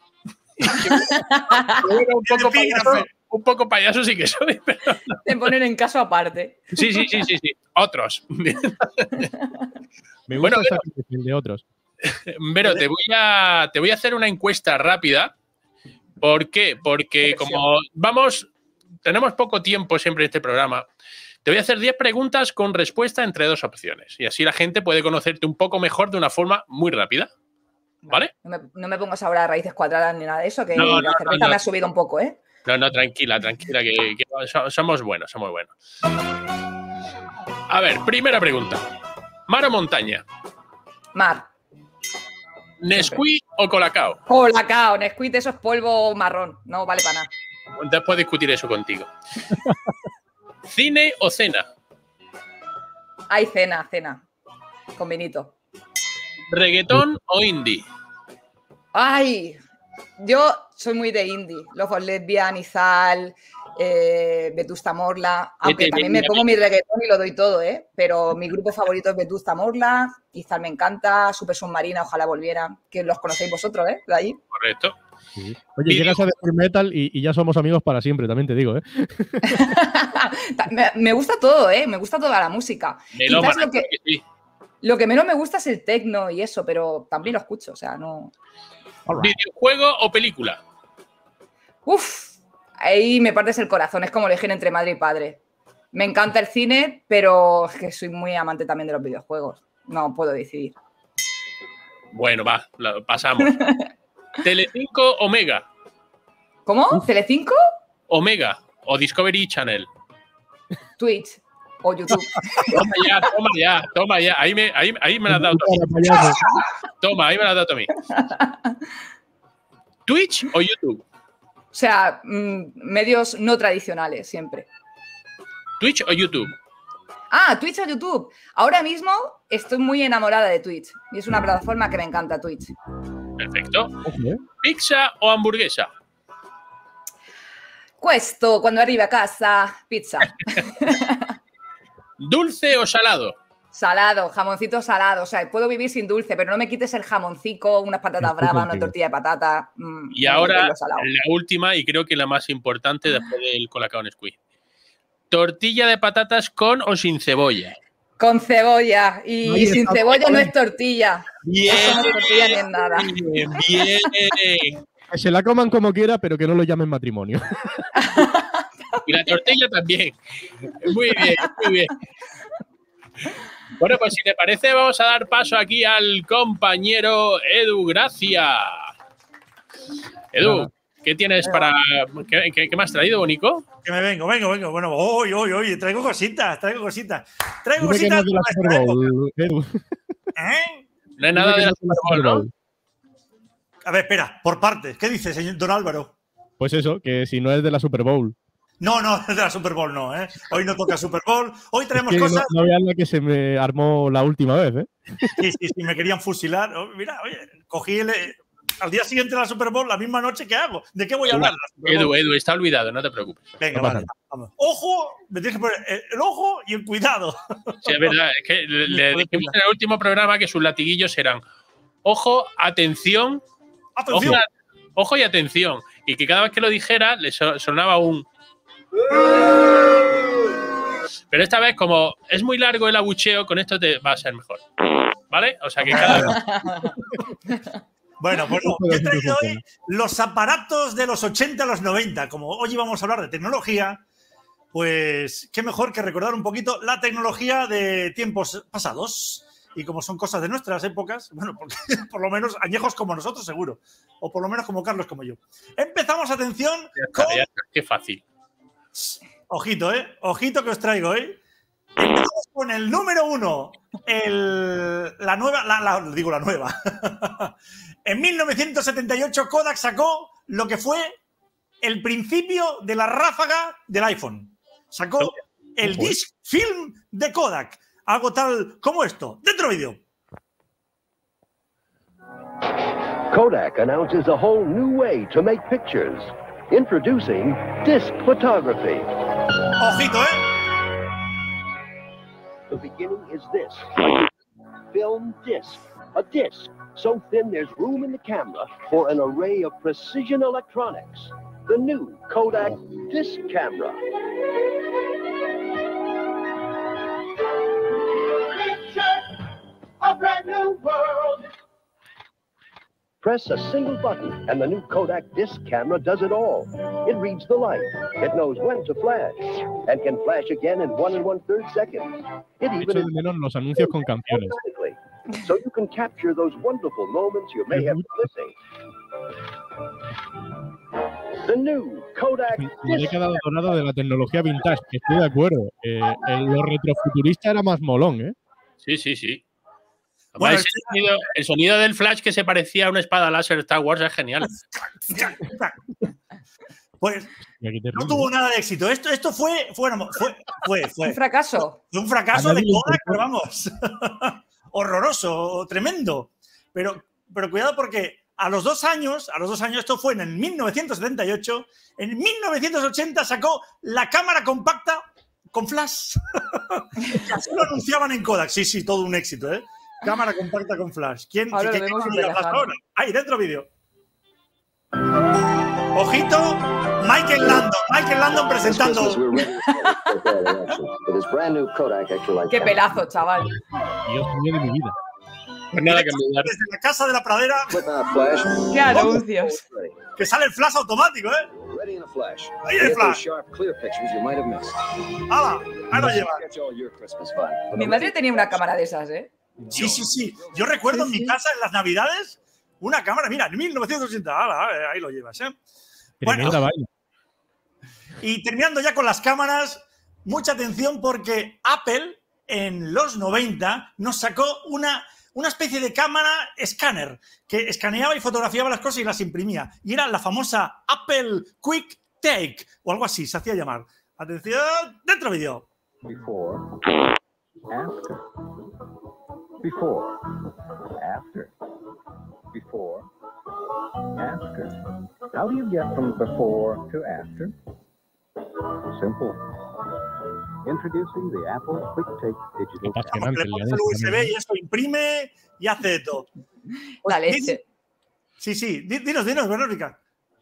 Speaker 1: un, poco payaso, un poco payaso sí que soy. Pero no.
Speaker 5: Te ponen en caso aparte.
Speaker 1: Sí, sí, sí, sí, sí. otros.
Speaker 4: Me gusta
Speaker 1: Bueno,
Speaker 4: esa definición de otros.
Speaker 1: Vero, te voy a, te voy a hacer una encuesta rápida. ¿Por qué? Porque como vamos, tenemos poco tiempo siempre en este programa, te voy a hacer diez preguntas con respuesta entre dos opciones. Y así la gente puede conocerte un poco mejor de una forma muy rápida. ¿Vale?
Speaker 5: No me, no me pongas ahora raíces cuadradas ni nada de eso, que
Speaker 1: No,
Speaker 5: la
Speaker 1: no,
Speaker 5: cerveza
Speaker 1: no, no.
Speaker 5: me ha subido un poco, ¿eh?
Speaker 1: No, no, tranquila, tranquila, que, que somos buenos, somos buenos. A ver, primera pregunta. ¿Mar o montaña?
Speaker 5: Mar.
Speaker 1: ¿Nesquik o Colacao?
Speaker 5: Colacao, Nesquik, eso es polvo marrón. No vale para nada.
Speaker 1: Después discutir eso contigo. ¿Cine o cena?
Speaker 5: Hay cena, cena. Con vinito.
Speaker 1: ¿Reggaetón o indie?
Speaker 5: Ay, yo soy muy de indie. Los Lesbian, Izal, eh, Vetusta Morla. Aunque
Speaker 1: Vete,
Speaker 5: también
Speaker 1: vete,
Speaker 5: me pongo mi reggaetón y lo doy todo, ¿eh? Pero mi grupo favorito es Vetusta Morla. Izal me encanta. Super Submarina, ojalá volviera. Que los conocéis vosotros, ¿eh? De ahí.
Speaker 1: Correcto.
Speaker 4: Sí. Oye, llegas a decir metal y, y ya somos amigos para siempre, también te digo, ¿eh?
Speaker 5: me, me gusta todo, ¿eh? Me gusta toda la música.
Speaker 1: Melómana,
Speaker 5: Quizás lo que,
Speaker 1: que sí.
Speaker 5: lo que menos me gusta es el techno y eso, pero también lo escucho, o sea, no...
Speaker 1: ¿Videojuego o película?
Speaker 5: Uf, ahí me partes el corazón, es como elegir entre madre y padre. Me encanta el cine, pero es que soy muy amante también de los videojuegos. No puedo decidir.
Speaker 1: Bueno, va, lo pasamos. ¿Telecinco o Mega?
Speaker 5: ¿Cómo? ¿Telecinco?
Speaker 1: Omega o Discovery Channel.
Speaker 5: Twitch o YouTube.
Speaker 1: Toma ya, toma ya, toma ya. Ahí me, ahí, ahí me la has dado tú a mí. Toma, ahí me la has dado tú a mí. ¿Twitch o YouTube?
Speaker 5: O sea, mmm, medios no tradicionales siempre.
Speaker 1: ¿Twitch o YouTube?
Speaker 5: Ah, Twitch o YouTube. Ahora mismo estoy muy enamorada de Twitch y es una plataforma que me encanta, Twitch.
Speaker 1: Perfecto. ¿Pizza o hamburguesa?
Speaker 5: Questo, cuando arriba a casa, pizza.
Speaker 1: ¿Dulce o salado?
Speaker 5: Salado, jamoncito salado. O sea, puedo vivir sin dulce, pero no me quites el jamoncico, unas patatas bravas, una tortilla de patata. Mmm,
Speaker 1: y ahora la última y creo que la más importante después del Colacao Nesquik. ¿Tortilla de patatas con o sin cebolla?
Speaker 5: Con cebolla. Y
Speaker 4: Ahí
Speaker 5: sin
Speaker 4: está,
Speaker 5: cebolla
Speaker 4: bien.
Speaker 5: no es tortilla.
Speaker 1: Bien,
Speaker 5: Eso no es tortilla ni es nada.
Speaker 1: bien, bien.
Speaker 4: Que se la coman como quiera, pero que no lo llamen matrimonio.
Speaker 1: Y la tortilla también. Muy bien, muy bien. Bueno, pues si te parece, vamos a dar paso aquí al compañero Edu Gracia. Edu, ¿qué tienes para. ¿Qué, qué, qué me has traído, Bonico?
Speaker 3: Que me vengo, vengo, vengo. Bueno, hoy, hoy, hoy, traigo cositas, traigo cositas. Traigo
Speaker 4: Dime que no
Speaker 3: cositas.
Speaker 4: es de la Super Bowl, Edu.
Speaker 3: ¿Eh?
Speaker 1: No hay nada
Speaker 4: Dime que
Speaker 1: de la
Speaker 4: no es de la
Speaker 1: Super Bowl, ¿no?
Speaker 3: A ver, espera, por partes. ¿Qué dice, señor Don Álvaro?
Speaker 4: Pues eso, que si no es de la Super Bowl.
Speaker 3: No, no, de la Super Bowl no, ¿eh? Hoy no toca Super Bowl. Hoy traemos
Speaker 4: Es que
Speaker 3: cosas.
Speaker 4: no, no veas la que se me armó la última vez, ¿eh?
Speaker 3: Sí, sí, sí, me querían fusilar. Oh, mira, oye, cogí el, al día siguiente de la Super Bowl, la misma noche que hago. ¿De qué voy a hablar?
Speaker 1: Edu, Edu, está olvidado, no te preocupes.
Speaker 3: Venga,
Speaker 4: No pasa
Speaker 3: vale, vamos. Ojo, me tienes que poner el, el ojo y el cuidado.
Speaker 1: Sí, es verdad, es que le, le dijimos en el último programa que sus latiguillos eran ojo, atención,
Speaker 3: Atención.
Speaker 1: ojo, ojo y atención. Y que cada vez que lo dijera le so- sonaba un. Pero esta vez, como es muy largo el abucheo, con esto te va a ser mejor. ¿Vale? O sea que cada vez.
Speaker 3: Bueno, pues no, yo he traído hoy los aparatos de los ochenta a los noventa. Como hoy íbamos a hablar de tecnología, pues qué mejor que recordar un poquito la tecnología de tiempos pasados. Y como son cosas de nuestras épocas, bueno, porque, por lo menos añejos como nosotros seguro. O por lo menos como Carlos como yo. Empezamos, atención,
Speaker 1: Ya está,
Speaker 3: con...
Speaker 1: ya está, qué fácil.
Speaker 3: Ojito, ¿eh? Ojito que os traigo hoy. Empezamos con el número uno. El, la nueva, la, la, digo la nueva. En mil novecientos setenta y ocho Kodak sacó lo que fue el principio de la ráfaga del iPhone. Sacó el disc film de Kodak. Algo tal como esto. Dentro vídeo.
Speaker 6: Kodak announces a whole new way to make pictures. Introducing disc photography.
Speaker 3: Ojito, ¿eh?
Speaker 6: The beginning is this. Film disc. A disc so thin there's room in the camera for an array of precision electronics. The new Kodak disc camera. Press a single button and the new Kodak disc camera does it all. It reads the light. It knows when to flash and can flash again in one and one third seconds. It even
Speaker 4: Echo de menos los anuncios con canciones.
Speaker 6: so you can capture those wonderful moments you may have been missing. The new Kodak
Speaker 4: La década dorada de la tecnología vintage, que estoy de acuerdo. Eh, el, lo retrofuturista era más molón, ¿eh?
Speaker 1: Sí, sí, sí.
Speaker 3: Bueno,
Speaker 1: el, sonido, el sonido del flash que se parecía a una espada láser de Star Wars es genial.
Speaker 3: Pues no tuvo nada de éxito. Esto, esto fue, fue, fue, fue, fue
Speaker 5: un fracaso.
Speaker 3: Fue un fracaso de Kodak, pero vamos, horroroso, tremendo. Pero, pero cuidado porque a los dos años, a los dos años, esto fue en el mil novecientos setenta y ocho, en mil novecientos ochenta sacó la cámara compacta con flash. Así lo anunciaban en Kodak. Sí, sí, todo un éxito, ¿eh? Cámara compacta con flash. ¿Quién
Speaker 5: ahora
Speaker 3: ¿quién,
Speaker 5: lo vemos
Speaker 3: ¿quién flash ahora? Ahí, dentro vídeo. Ojito, Michael Landon. Michael Landon presentando.
Speaker 5: Qué pelazo, chaval.
Speaker 4: Dios mío de mi vida.
Speaker 1: Pues nada que mirar.
Speaker 3: Desde la casa de la pradera.
Speaker 5: Qué anuncios.
Speaker 3: Que sale el flash automático, ¿eh? Ahí el flash. ¡Hala! Ahí lo lleva.
Speaker 5: Mi madre tenía una cámara de esas, ¿eh?
Speaker 3: Sí, sí, sí. Yo recuerdo en mi casa en las Navidades una cámara, mira, en mil novecientos ochenta. ¡Hala! Ahí lo llevas, ¿eh?
Speaker 4: Tremenda
Speaker 3: Bueno,
Speaker 4: vaina.
Speaker 3: y terminando ya con las cámaras, mucha atención porque Apple en los noventa nos sacó una, una especie de cámara escáner que escaneaba y fotografiaba las cosas y las imprimía. Y era la famosa Apple Quick Take o algo así, se hacía llamar. Atención, dentro vídeo.
Speaker 7: Before, after, before, after, before, after. How do you get from before to after? Simple. Introducing the Apple Quick Take Digital
Speaker 3: Vamos,
Speaker 4: Apasionante
Speaker 3: le
Speaker 4: el
Speaker 3: pones
Speaker 4: día
Speaker 3: el
Speaker 4: de
Speaker 3: U S B
Speaker 4: este,
Speaker 3: y eso imprime y hace de todo.
Speaker 5: La
Speaker 3: Pues,
Speaker 5: leche.
Speaker 3: Sí, sí, di- dinos, dinos, Verónica.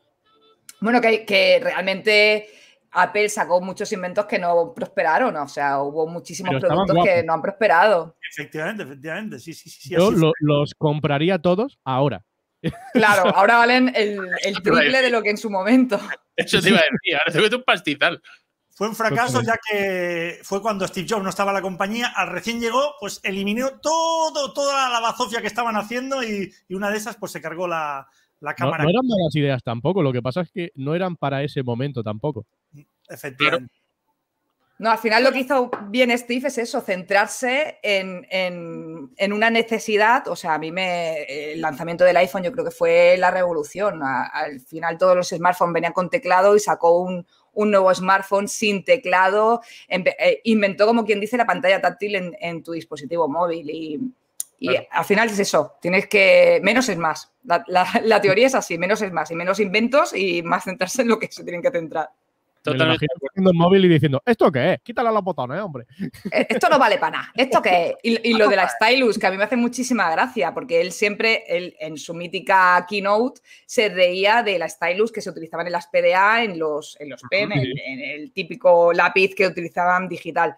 Speaker 5: Bueno, que, que realmente Apple sacó muchos inventos que no prosperaron. O sea, hubo muchísimos
Speaker 4: Pero estaban
Speaker 5: productos que
Speaker 4: guapos.
Speaker 5: no han prosperado.
Speaker 3: Efectivamente, efectivamente, sí, sí, sí. sí,
Speaker 4: Yo
Speaker 3: así
Speaker 4: lo- los compraría todos ahora.
Speaker 5: Claro, ahora valen el, el triple de lo que en su momento.
Speaker 1: Eso te iba a decir, ahora te meto un pastizal.
Speaker 3: Fue un fracaso ya que fue cuando Steve Jobs no estaba en la compañía, al recién llegó, pues eliminó todo, toda la bazofia que estaban haciendo y, y una de esas pues se cargó la, la
Speaker 4: No,
Speaker 3: cámara.
Speaker 4: no eran malas ideas tampoco, lo que pasa es que no eran para ese momento tampoco.
Speaker 3: Efectivamente.
Speaker 5: No, al final lo que hizo bien Steve es eso, centrarse en, en, en una necesidad. O sea, a mí me, el lanzamiento del iPhone yo creo que fue la revolución. A, al final todos los smartphones venían con teclado y sacó un, un nuevo smartphone sin teclado. Empe, eh, inventó, como quien dice, la pantalla táctil en, en tu dispositivo móvil. Y, y
Speaker 1: Claro.
Speaker 5: al final es eso, tienes que… Menos es más. La, la, la teoría es así, menos es más. Y menos inventos y más centrarse en lo que se tienen que centrar.
Speaker 4: Me lo
Speaker 1: Totalmente.
Speaker 4: imagino cogiendo el móvil y diciendo, ¿esto qué es? Quítale a los botones, hombre.
Speaker 5: Eh, Esto no vale para nada. ¿Esto qué es? Y, y lo de la Stylus, que a mí me hace muchísima gracia, porque él siempre, él, en su mítica keynote, se reía de la Stylus que se utilizaban en las P D A, en los, en los pen, en, en el típico lápiz que utilizaban digital.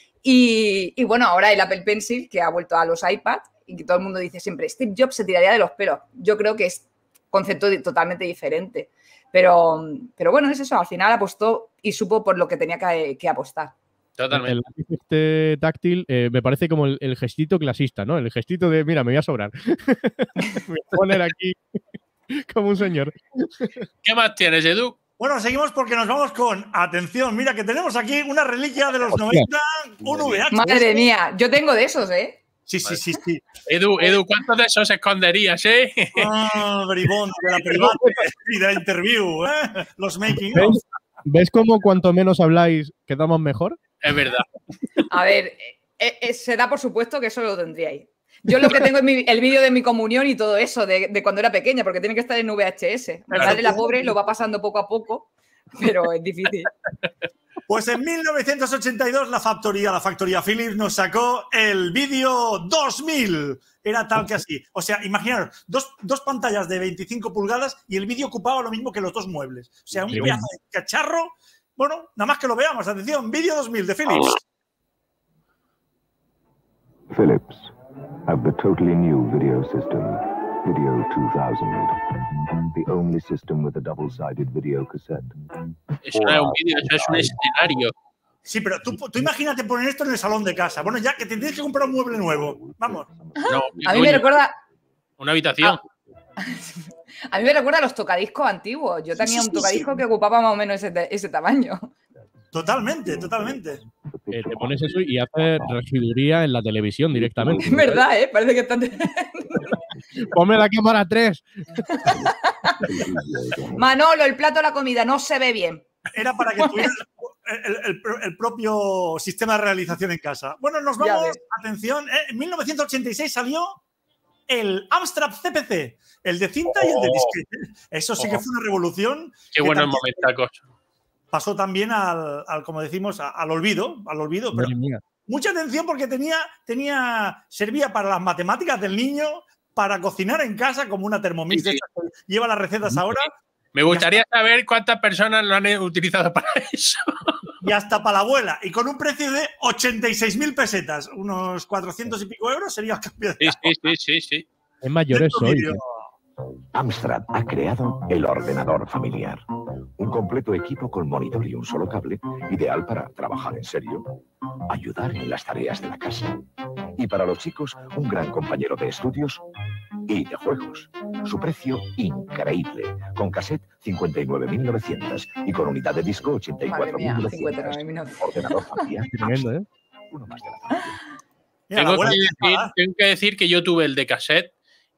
Speaker 5: Y, y bueno, ahora el Apple Pencil, que ha vuelto a los iPad, y que todo el mundo dice siempre, Steve Jobs se tiraría de los pelos. Yo creo que es un concepto di- totalmente diferente. Pero, pero bueno, es eso, al final apostó y supo por lo que tenía que, que apostar.
Speaker 1: Totalmente.
Speaker 4: El lápiz este táctil eh, me parece como el, el gestito clasista, ¿no? El gestito de, mira, me voy a sobrar. Me voy a poner aquí como un señor.
Speaker 1: ¿Qué más tienes, Edu?
Speaker 3: Bueno, seguimos porque nos vamos con, atención, mira que tenemos aquí una reliquia de los
Speaker 4: Hostia.
Speaker 3: noventa, un V H S.
Speaker 5: Madre mía, yo tengo de esos, ¿eh?
Speaker 3: Sí, sí, sí, sí.
Speaker 1: Edu, Edu, ¿cuántos de esos esconderías, eh?
Speaker 3: Ah, bribón de la privada y de la interview, ¿eh? Los making of.
Speaker 4: ¿Ves? ¿Ves cómo cuanto menos habláis quedamos mejor?
Speaker 1: Es verdad.
Speaker 5: A ver, eh, eh, se da por supuesto que eso lo tendríais. Yo lo que tengo es mi- el vídeo de mi comunión y todo eso, de, de cuando era pequeña, porque tiene que estar en V H S. Mi
Speaker 3: Claro.
Speaker 5: madre, la pobre, lo va pasando poco a poco, pero es difícil.
Speaker 3: Pues en mil novecientos ochenta y dos la factoría, la factoría Philips nos sacó el vídeo dos mil. Era tal que así. O sea, imaginaros, dos, dos pantallas de veinticinco pulgadas y el vídeo ocupaba lo mismo que los dos muebles. O sea, un
Speaker 4: Qué
Speaker 3: pedazo de cacharro. Bueno, nada más que lo veamos. Atención, vídeo dos mil de Philips.
Speaker 7: Philips have the totally new video system. Video two thousand, the only system with a double-sided video cassette.
Speaker 1: Eso no es un vídeo, eso es un escenario.
Speaker 3: Sí, pero tú, tú imagínate poner esto en el salón de casa. Bueno, ya que te tienes que comprar un mueble nuevo. Vamos.
Speaker 1: No,
Speaker 5: A mí me recuerda.
Speaker 1: una habitación.
Speaker 5: A mí me recuerda a los tocadiscos antiguos. Yo tenía
Speaker 3: Sí,
Speaker 5: un
Speaker 3: sí,
Speaker 5: tocadisco
Speaker 3: sí.
Speaker 5: que ocupaba más o menos ese, ese tamaño.
Speaker 3: Totalmente, totalmente.
Speaker 4: Eh, te pones eso y haces regiduría en la televisión directamente.
Speaker 5: Es verdad, ¿eh? Parece que están.
Speaker 4: Ponme la cámara tres.
Speaker 5: Manolo, el plato de la comida no se ve bien.
Speaker 3: Era para que tuvieras el, el- el propio sistema de realización en casa. Bueno, nos
Speaker 5: Ya
Speaker 3: vamos.
Speaker 5: ves.
Speaker 3: Atención, eh, en mil novecientos ochenta y seis salió el Amstrad C P C, el de cinta y el de disquete. Eso sí que fue una revolución.
Speaker 1: Qué
Speaker 3: que
Speaker 1: buenos
Speaker 3: también
Speaker 1: momentacos.
Speaker 3: pasó también al, al, como decimos, a- al olvido, al olvido. Pero
Speaker 4: Madre mía.
Speaker 3: mucha atención porque tenía, tenía, servía para las matemáticas del niño, para cocinar en casa como una Thermomix.
Speaker 1: Sí, sí.
Speaker 3: de esas que lleva las recetas ahora
Speaker 1: Me gustaría saber cuántas personas lo han utilizado para eso.
Speaker 3: y hasta para la abuela. Y con un precio de ochenta y seis mil pesetas, unos cuatrocientos y pico euros, sería el cambio de
Speaker 1: Sí, sí, sí, sí, sí.
Speaker 4: Es mayores
Speaker 3: Dentro
Speaker 4: hoy.
Speaker 3: vídeo.
Speaker 8: Amstrad ha creado el ordenador familiar. Un completo equipo con monitor y un solo cable, ideal para trabajar en serio, ayudar en las tareas de la casa. Y para los chicos, un gran compañero de estudios y de juegos. Su precio increíble, con cassette cincuenta y nueve mil novecientos y con unidad de disco ochenta y
Speaker 5: Madre
Speaker 8: cuatro mil
Speaker 5: mía,
Speaker 8: novecientos.
Speaker 5: cincuenta y nueve mil novecientos.
Speaker 8: Ordenador familiar.
Speaker 4: Tremendo, ¿eh?
Speaker 8: Uno más de la familia.
Speaker 3: Mira, la
Speaker 1: Tengo
Speaker 3: abuela
Speaker 1: que,
Speaker 3: ya
Speaker 1: decir,
Speaker 3: está.
Speaker 1: tengo que decir que yo tuve el de cassette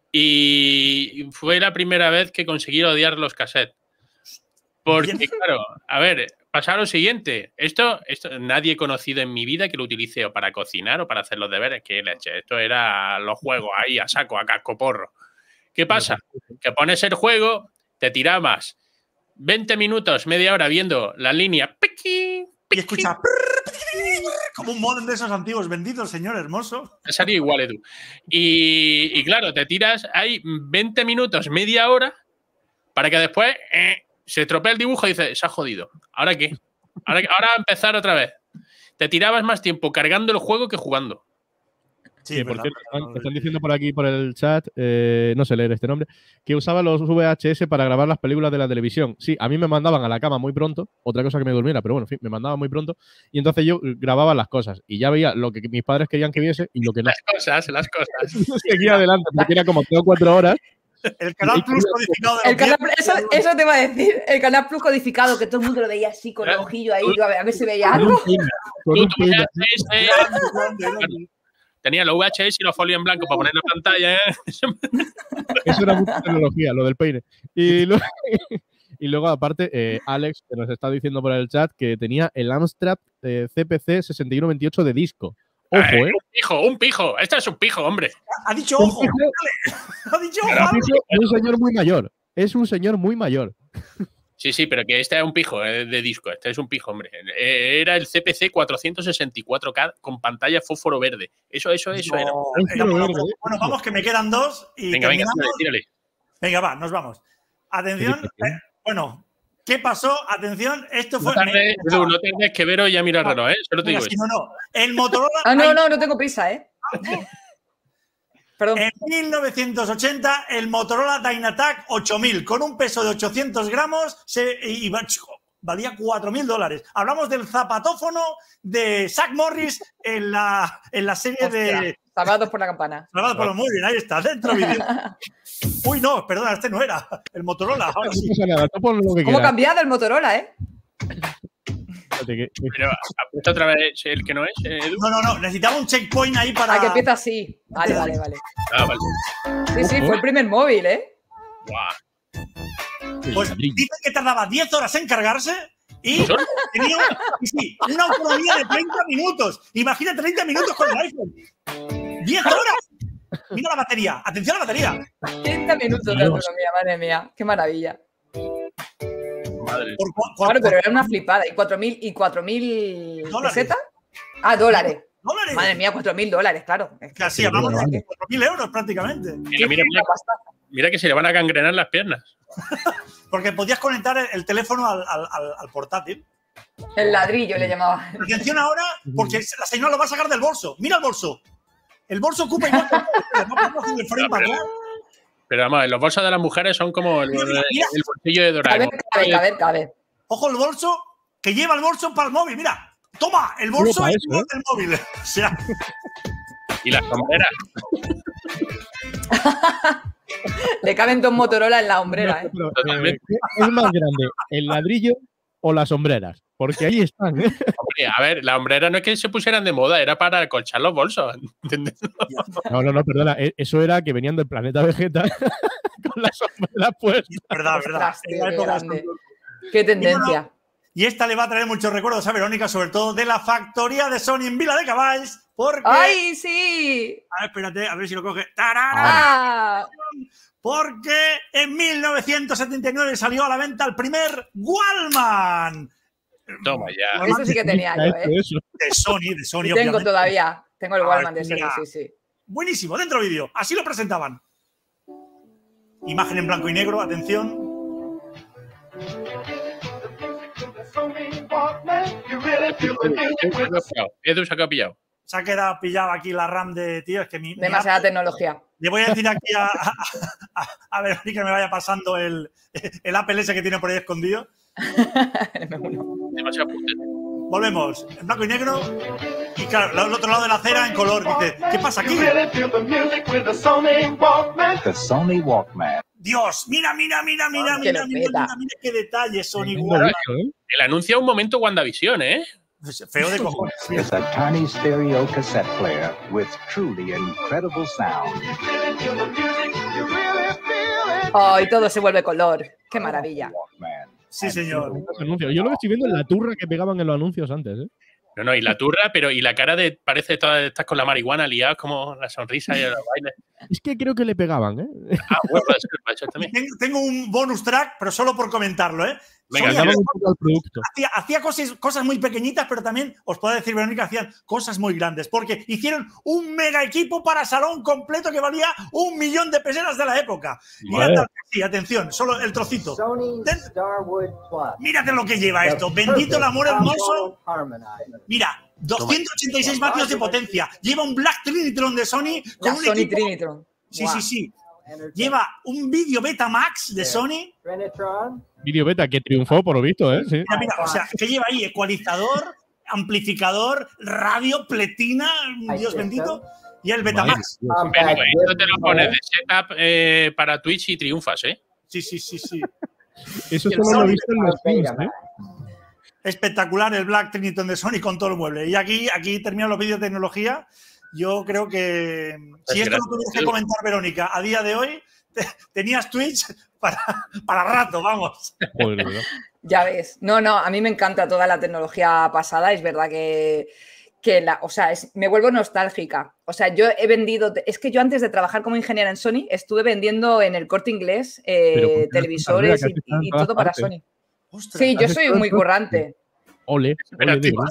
Speaker 1: y fue la primera vez que conseguí odiar los cassettes. Porque,
Speaker 3: Bien.
Speaker 1: claro, a ver, pasa lo siguiente. Esto, esto nadie he conocido en mi vida que lo utilice o para cocinar o para hacer los deberes. Que leche, esto era los juegos ahí a saco, a cascoporro. ¿Qué pasa? Que pones el juego, te tirabas veinte minutos, media hora viendo la línea piqui,
Speaker 3: Y escucha como un modem de esos antiguos. Bendito el señor hermoso.
Speaker 1: te salió igual, Edu. Y, y claro, te tiras ahí veinte minutos, media hora, para que después eh, se estropee el dibujo y dices, se ha jodido. ¿Ahora qué? Ahora, ahora a empezar otra vez. Te tirabas más tiempo cargando el juego que jugando.
Speaker 3: Sí,
Speaker 4: Que, por
Speaker 3: verdad,
Speaker 4: cierto,
Speaker 3: verdad,
Speaker 4: están, están diciendo por aquí, por el chat, eh, no sé leer este nombre, que usaba los V H S para grabar las películas de la televisión. Sí, a mí me mandaban a la cama muy pronto, otra cosa que me durmiera, pero bueno, en fin, me mandaban muy pronto y entonces yo grababa las cosas y ya veía lo que mis padres querían que viese y lo que no.
Speaker 1: Las cosas, las cosas.
Speaker 4: Seguía adelante, porque era como tres o cuatro horas.
Speaker 3: El Canal Plus codificado de
Speaker 5: El
Speaker 3: los
Speaker 5: canal,
Speaker 3: diez.
Speaker 5: eso, eso te iba a decir. El Canal Plus codificado, que todo el mundo lo veía así, con el ojillo ahí, a ver, a ver si veía
Speaker 4: Con
Speaker 5: algo.
Speaker 4: un peine, con
Speaker 1: Tú,
Speaker 4: un
Speaker 1: tu
Speaker 4: peine.
Speaker 1: V H S,
Speaker 3: Grande, grande, grande.
Speaker 1: tenía los V H S y los folios en blanco para poner en la pantalla. ¿eh?
Speaker 4: Eso era mucha tecnología, lo del peine. Y, lo- y luego, aparte, eh, Alex, que nos está diciendo por el chat, que tenía el Amstrad eh, C P C sesenta y uno veintiocho de disco. Ojo,
Speaker 1: Ay,
Speaker 4: ¿eh?
Speaker 1: Un pijo, un pijo. Este es un pijo, hombre.
Speaker 3: Ha dicho ojo.
Speaker 4: Un pijo-
Speaker 3: Ha dicho
Speaker 4: un
Speaker 3: ojo.
Speaker 4: pijo es un señor muy mayor. Es un señor muy mayor.
Speaker 1: Sí, sí, pero que este es un pijo eh, de disco. Este es un pijo, hombre. Eh, Era el C P C cuatrocientos sesenta y cuatro K con pantalla fósforo verde. Eso, eso, eso era.
Speaker 3: No,
Speaker 4: Es
Speaker 3: era
Speaker 4: muy
Speaker 3: bueno,
Speaker 4: verde, ¿eh?
Speaker 3: bueno, vamos, que me quedan dos y
Speaker 1: Venga, venga,
Speaker 3: terminamos.
Speaker 1: tírale, tírale.
Speaker 3: Venga, va, nos vamos. Atención.
Speaker 4: Qué difícil.
Speaker 3: eh, bueno, ¿qué pasó? Atención, esto fue.
Speaker 1: No tardes,
Speaker 3: me-
Speaker 1: Edu, no tardes que Vero ya mira el reloj, ¿eh? Solo te
Speaker 3: Venga,
Speaker 1: digo
Speaker 3: si
Speaker 1: eso.
Speaker 3: no, no. El Motorola.
Speaker 5: Ah, no, no, no tengo prisa, ¿eh? Perdón.
Speaker 3: En mil novecientos ochenta, el Motorola Dynatac ocho mil, con un peso de ochocientos gramos, se, y, y valía cuatro mil dólares. Hablamos del zapatófono de Zach Morris en la, en la serie de.
Speaker 5: Hostia, salvados por la campana.
Speaker 3: Salvado por los- muy bien, ahí está, dentro vídeo. Uy, no, perdona, este no era. El Motorola, ahora
Speaker 4: No
Speaker 3: sí.
Speaker 4: pasa nada, tú pon lo que
Speaker 5: ¿Cómo
Speaker 4: quieras.
Speaker 5: cambiado el Motorola, eh?
Speaker 4: Espérate, que- que-
Speaker 1: Pero apuesta otra vez el que no es, eh, Edu.
Speaker 3: No, no, no, necesitaba un checkpoint ahí para.
Speaker 5: Ah, que empieza así. Vale, vale, vale.
Speaker 1: Ah, vale.
Speaker 5: Sí, sí, fue el primer móvil, ¿eh?
Speaker 1: Guau.
Speaker 3: Pues
Speaker 4: ladrillo.
Speaker 3: dicen que tardaba diez horas en cargarse y
Speaker 1: ¿Solo?
Speaker 3: tenía y sí, una autonomía de treinta minutos. Imagina treinta minutos con el iPhone. ¡diez horas! Mira la batería. Atención a la batería.
Speaker 5: treinta minutos de
Speaker 4: Dios.
Speaker 5: autonomía, madre mía. Qué maravilla.
Speaker 1: Madre.
Speaker 3: Por, cua- cua-
Speaker 5: Claro, pero era una flipada. ¿Y cuatro mil y cuatro mil
Speaker 3: Dólares.
Speaker 5: pesetas? Ah, dólares.
Speaker 3: dólares.
Speaker 5: Madre mía, cuatro mil dólares, claro. Es que
Speaker 3: Casi
Speaker 4: Sí,
Speaker 3: hablamos
Speaker 4: vale.
Speaker 3: de cuatro mil euros prácticamente.
Speaker 1: Mira, mira, mira, mira que se le van a gangrenar las piernas.
Speaker 3: Porque podías conectar el, el teléfono al, al- al- al portátil.
Speaker 5: el ladrillo le llamaba.
Speaker 3: Atención ahora, porque la señora lo va a sacar del bolso. Mira el bolso. El bolso ocupa igual que el teléfono. No podemos hacer el frame para atrás.
Speaker 1: Pero vamos, los bolsos de las mujeres son como el,
Speaker 3: Mira, mira, mira.
Speaker 1: el bolsillo de
Speaker 5: Cabe,
Speaker 1: Doraemon.
Speaker 5: cabe, cabe, cabe.
Speaker 3: Ojo el bolso, que lleva el bolso para el móvil. Mira, toma, el bolso
Speaker 4: para
Speaker 3: es
Speaker 4: eso, ¿eh?
Speaker 3: del móvil. O sea,
Speaker 1: Y las sombreras.
Speaker 5: Le caben dos Motorola en la hombrera, ¿eh?
Speaker 4: Pero,
Speaker 1: Totalmente.
Speaker 4: eh, ¿es más grande el ladrillo o las sombreras? Porque ahí están, ¿eh?
Speaker 1: Hombre, a ver, la hombrera no es que se pusieran de moda, era para acolchar los bolsos. ¿Entiendes?
Speaker 4: No, no, no, perdona. e- Eso era que venían del planeta Vegeta con las sombreras puestas.
Speaker 3: es verdad, verdad.
Speaker 5: Ostras, tío,
Speaker 3: En la
Speaker 5: qué
Speaker 3: época de
Speaker 5: grande.
Speaker 3: Sonic.
Speaker 5: Qué tendencia.
Speaker 3: Y esta le va a traer muchos recuerdos a Verónica, sobre todo de la factoría de Sony en Vila de Cavalls, porque...
Speaker 5: ¡Ay, sí!
Speaker 3: A ver, espérate, a ver si lo coge. ¡Tarara!
Speaker 5: ¡Ah!
Speaker 3: Porque en mil novecientos setenta y nueve salió a la venta el primer Wallman.
Speaker 1: Toma ya.
Speaker 5: Eso sí que tenía yo,
Speaker 4: Esto,
Speaker 5: ¿eh?
Speaker 4: eso.
Speaker 3: De Sony, de Sony,
Speaker 5: Tengo
Speaker 3: obviamente.
Speaker 5: todavía. Tengo el
Speaker 3: A
Speaker 5: Wallman
Speaker 3: ver,
Speaker 5: de Sony,
Speaker 3: mira.
Speaker 5: sí, sí.
Speaker 3: Buenísimo, dentro vídeo. Así lo presentaban. Imagen en blanco y negro, atención.
Speaker 1: Edu se ha pillado.
Speaker 3: Se ha quedado pillado aquí la RAM de tío. Es que mi, mi
Speaker 5: Demasiada
Speaker 3: Apple-
Speaker 5: tecnología.
Speaker 3: Le voy a decir aquí a, a, a, a Verónica que me vaya pasando el, el Apple ese que tiene por ahí escondido.
Speaker 1: Demasiado potente.
Speaker 3: Volvemos, en blanco y negro. Y claro, al otro lado de la acera en color. Dice, ¿qué pasa aquí?
Speaker 9: The Sony Walkman.
Speaker 3: Dios, mira, mira, mira, mira,
Speaker 5: Oh, que
Speaker 3: mira,
Speaker 5: lo
Speaker 3: mira,
Speaker 5: peta.
Speaker 3: mira, mira qué detalle, Sony
Speaker 4: Tremendo
Speaker 3: Walkman.
Speaker 4: bicho, ¿eh?
Speaker 1: El anuncio a un momento WandaVision, ¿eh?
Speaker 3: Feo de cojones. Mira.
Speaker 9: It's a tiny stereo cassette player with truly incredible sound.
Speaker 5: Oh, y todo se vuelve color. Qué maravilla.
Speaker 9: Walkman.
Speaker 3: Sí, señor.
Speaker 4: Los anuncios. Yo lo que estoy viendo es la turra que pegaban en los anuncios antes, ¿eh?
Speaker 1: No, no, y la turra, pero y la cara de parece todas estas con la marihuana liados, como la sonrisa y los bailes.
Speaker 4: Es que creo que le pegaban, ¿eh?
Speaker 1: Ah, bueno, puede ser, puede ser también.
Speaker 3: Tengo, tengo un bonus track, pero solo por comentarlo, ¿eh?
Speaker 1: Venga,
Speaker 3: Sony
Speaker 4: Daban
Speaker 3: hacía-
Speaker 4: un poco al producto.
Speaker 3: hacía, hacía cosas, cosas muy pequeñitas, pero también, os puedo decir, Verónica, hacían cosas muy grandes, porque hicieron un mega equipo para salón completo que valía un millón de pesetas de la época. Mira,
Speaker 4: Joder.
Speaker 3: tal- sí, atención, solo el trocito.
Speaker 10: Sony
Speaker 3: Ten-
Speaker 10: Starwood Plus.
Speaker 3: Mírate lo que lleva esto. Bendito el amor hermoso. Mira, doscientos ochenta y seis vatios de potencia. Lleva un Black Trinitron de Sony con
Speaker 5: La
Speaker 3: un
Speaker 5: Sony
Speaker 3: equipo.
Speaker 5: Trinitron.
Speaker 3: Sí,
Speaker 5: Guau.
Speaker 3: sí, sí. Lleva un vídeo Betamax de Sony.
Speaker 10: Trinitron.
Speaker 4: Video beta que triunfó, por lo visto, ¿eh? Sí.
Speaker 3: Mira, mira, o sea, que lleva ahí ecualizador, amplificador, radio, pletina, Dios bendito, y el Betamax.
Speaker 4: Madre
Speaker 1: Pero esto te lo pones de setup eh, para Twitch y triunfas, ¿eh?
Speaker 3: Sí, sí, sí, sí.
Speaker 4: Eso solo lo he visto en los films, ¿eh?
Speaker 3: Espectacular el Black Trinitron de Sony con todo el mueble. Y aquí, aquí terminan los vídeos de tecnología. Yo creo que si esto lo tuvieras que comentar, Verónica, a día de hoy te- tenías Twitch para, para rato, vamos.
Speaker 4: Joder, ¿verdad?
Speaker 5: Ya ves. No, no, a mí me encanta toda la tecnología pasada. Es verdad que, que la, o sea, es- me vuelvo nostálgica. O sea, yo he vendido, es que yo antes de trabajar como ingeniera en Sony, estuve vendiendo en el Corte Inglés eh,
Speaker 4: Pero ¿por qué
Speaker 5: televisores
Speaker 4: has estado en
Speaker 5: y, y
Speaker 4: todas
Speaker 5: todo para
Speaker 4: partes?
Speaker 5: Sony.
Speaker 3: Ostras.
Speaker 5: Sí, yo
Speaker 4: ¿Has
Speaker 5: soy
Speaker 4: estado en
Speaker 5: muy
Speaker 4: todas
Speaker 5: currante.
Speaker 4: Ole.
Speaker 1: Espera,
Speaker 4: ole,
Speaker 1: tío.
Speaker 4: digo.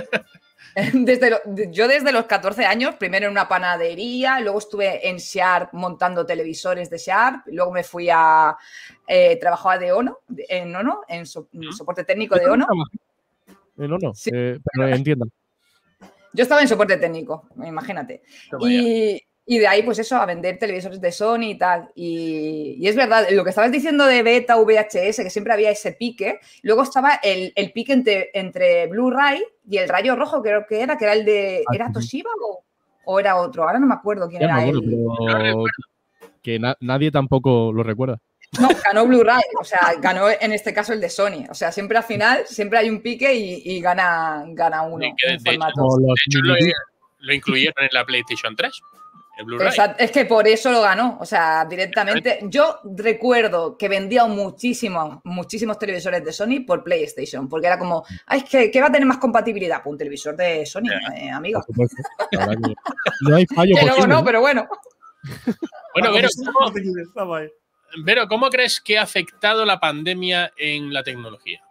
Speaker 5: Desde lo- yo desde los catorce años, primero en una panadería, luego estuve en Sharp montando televisores de Sharp, luego me fui a eh, trabajar de Ono, de- en Ono, en, so- en soporte técnico de Ono.
Speaker 4: Eh, no, no.
Speaker 5: Sí.
Speaker 4: eh, pero entiendan.
Speaker 5: Yo estaba en soporte técnico, imagínate.
Speaker 1: Toma ya.
Speaker 5: Y, y de ahí, pues eso, a vender televisores de Sony y tal. Y, y es verdad, lo que estabas diciendo de beta, V H S, que siempre había ese pique. Luego estaba el, el pique entre, entre Blu-ray y el rayo rojo, creo que era, que era el de.
Speaker 4: Ah,
Speaker 5: ¿Era
Speaker 4: sí.
Speaker 5: Toshiba o, o era otro? Ahora no me acuerdo quién
Speaker 4: Ya me
Speaker 5: era
Speaker 4: acuerdo,
Speaker 5: él.
Speaker 4: pero que na- nadie tampoco lo recuerda.
Speaker 5: No, ganó Blu-ray, o sea, ganó en este caso el de Sony. O sea, siempre al final, siempre hay un pique y, y gana, gana uno.
Speaker 1: Y que, de
Speaker 5: en
Speaker 1: hecho,
Speaker 5: formato.
Speaker 4: Como los
Speaker 1: De hecho, lo,
Speaker 4: mini-
Speaker 1: lo incluyeron en la PlayStation tres, el Blu-ray.
Speaker 5: Exacto, es que por eso lo ganó, o sea, directamente. Yo recuerdo que vendía muchísimos, muchísimos televisores de Sony por PlayStation, porque era como, ay, es que ¿qué va a tener más compatibilidad? Pues un televisor de Sony, eh, amigo.
Speaker 4: por supuesto. La verdad que no hay fallo
Speaker 5: Que luego
Speaker 4: posible.
Speaker 5: no, pero bueno.
Speaker 1: Bueno, Vero, ¿cómo,
Speaker 3: Vamos ahí.
Speaker 1: Vero, ¿cómo crees que ha afectado la pandemia en la tecnología?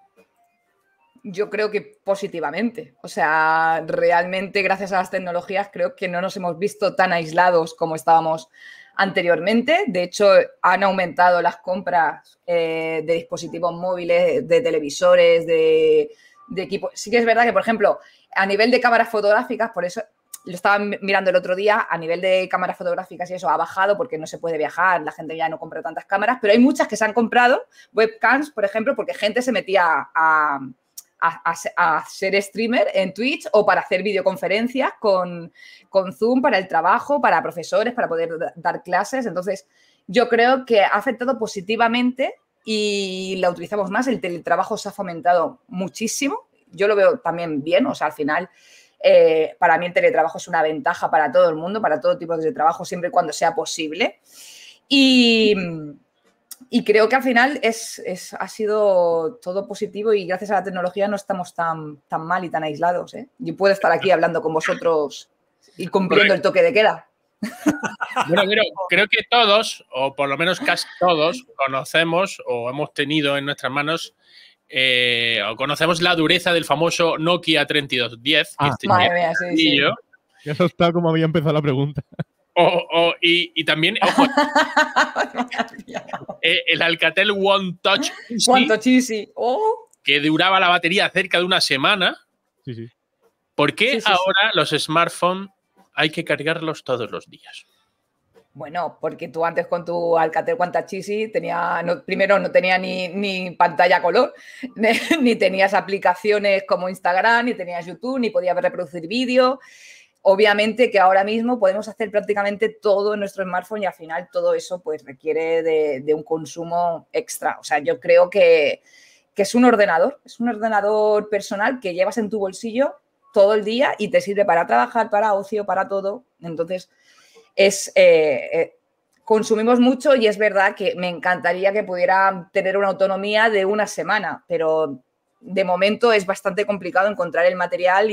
Speaker 5: Yo creo que positivamente. O sea, realmente gracias a las tecnologías creo que no nos hemos visto tan aislados como estábamos anteriormente. De hecho, han aumentado las compras eh, de dispositivos móviles, de televisores, de, de equipos. Sí que es verdad que, por ejemplo, a nivel de cámaras fotográficas, por eso lo estaba mirando el otro día, a nivel de cámaras fotográficas y eso ha bajado porque no se puede viajar, la gente ya no compra tantas cámaras, pero hay muchas que se han comprado, webcams, por ejemplo, porque gente se metía a, a, a, a ser streamer en Twitch o para hacer videoconferencias con, con Zoom para el trabajo, para profesores, para poder dar clases. Entonces, yo creo que ha afectado positivamente y la utilizamos más. El teletrabajo se ha fomentado muchísimo. Yo lo veo también bien, o sea, al final... Eh, para mí el teletrabajo es una ventaja para todo el mundo, para todo tipo de trabajo, siempre y cuando sea posible. Y, y creo que al final es, es, ha sido todo positivo y gracias a la tecnología no estamos tan, tan mal y tan aislados, ¿eh? Yo puedo estar aquí hablando con vosotros y cumpliendo el toque de queda.
Speaker 1: Bueno, pero creo que todos, o por lo menos casi todos, conocemos o hemos tenido en nuestras manos Eh, o conocemos la dureza del famoso Nokia treinta y dos diez.
Speaker 4: Ah,
Speaker 1: que
Speaker 5: madre mía, sí, sí.
Speaker 4: Eso está como había empezado la pregunta.
Speaker 1: O, o, y, y también, ojo, eh, el Alcatel One Touch Easy,
Speaker 5: One Touch Easy. Oh.
Speaker 1: que duraba la batería cerca de una semana.
Speaker 4: Sí, sí.
Speaker 1: ¿Por qué
Speaker 5: Sí, sí,
Speaker 1: ahora sí. los smartphones hay que cargarlos todos los días?
Speaker 5: Bueno, porque tú antes con tu Alcatel One Touch Easy tenía, no, primero no tenía ni, ni pantalla a color, ni, ni tenías aplicaciones como Instagram, ni tenías YouTube, ni podías reproducir vídeo. Obviamente que ahora mismo podemos hacer prácticamente todo en nuestro smartphone y al final todo eso pues requiere de, de un consumo extra. O sea, yo creo que, que es un ordenador, es un ordenador personal que llevas en tu bolsillo todo el día y te sirve para trabajar, para ocio, para todo. Entonces... Es, eh, eh, consumimos mucho y es verdad que me encantaría que pudiera tener una autonomía de una semana, pero de momento es bastante complicado encontrar el material y,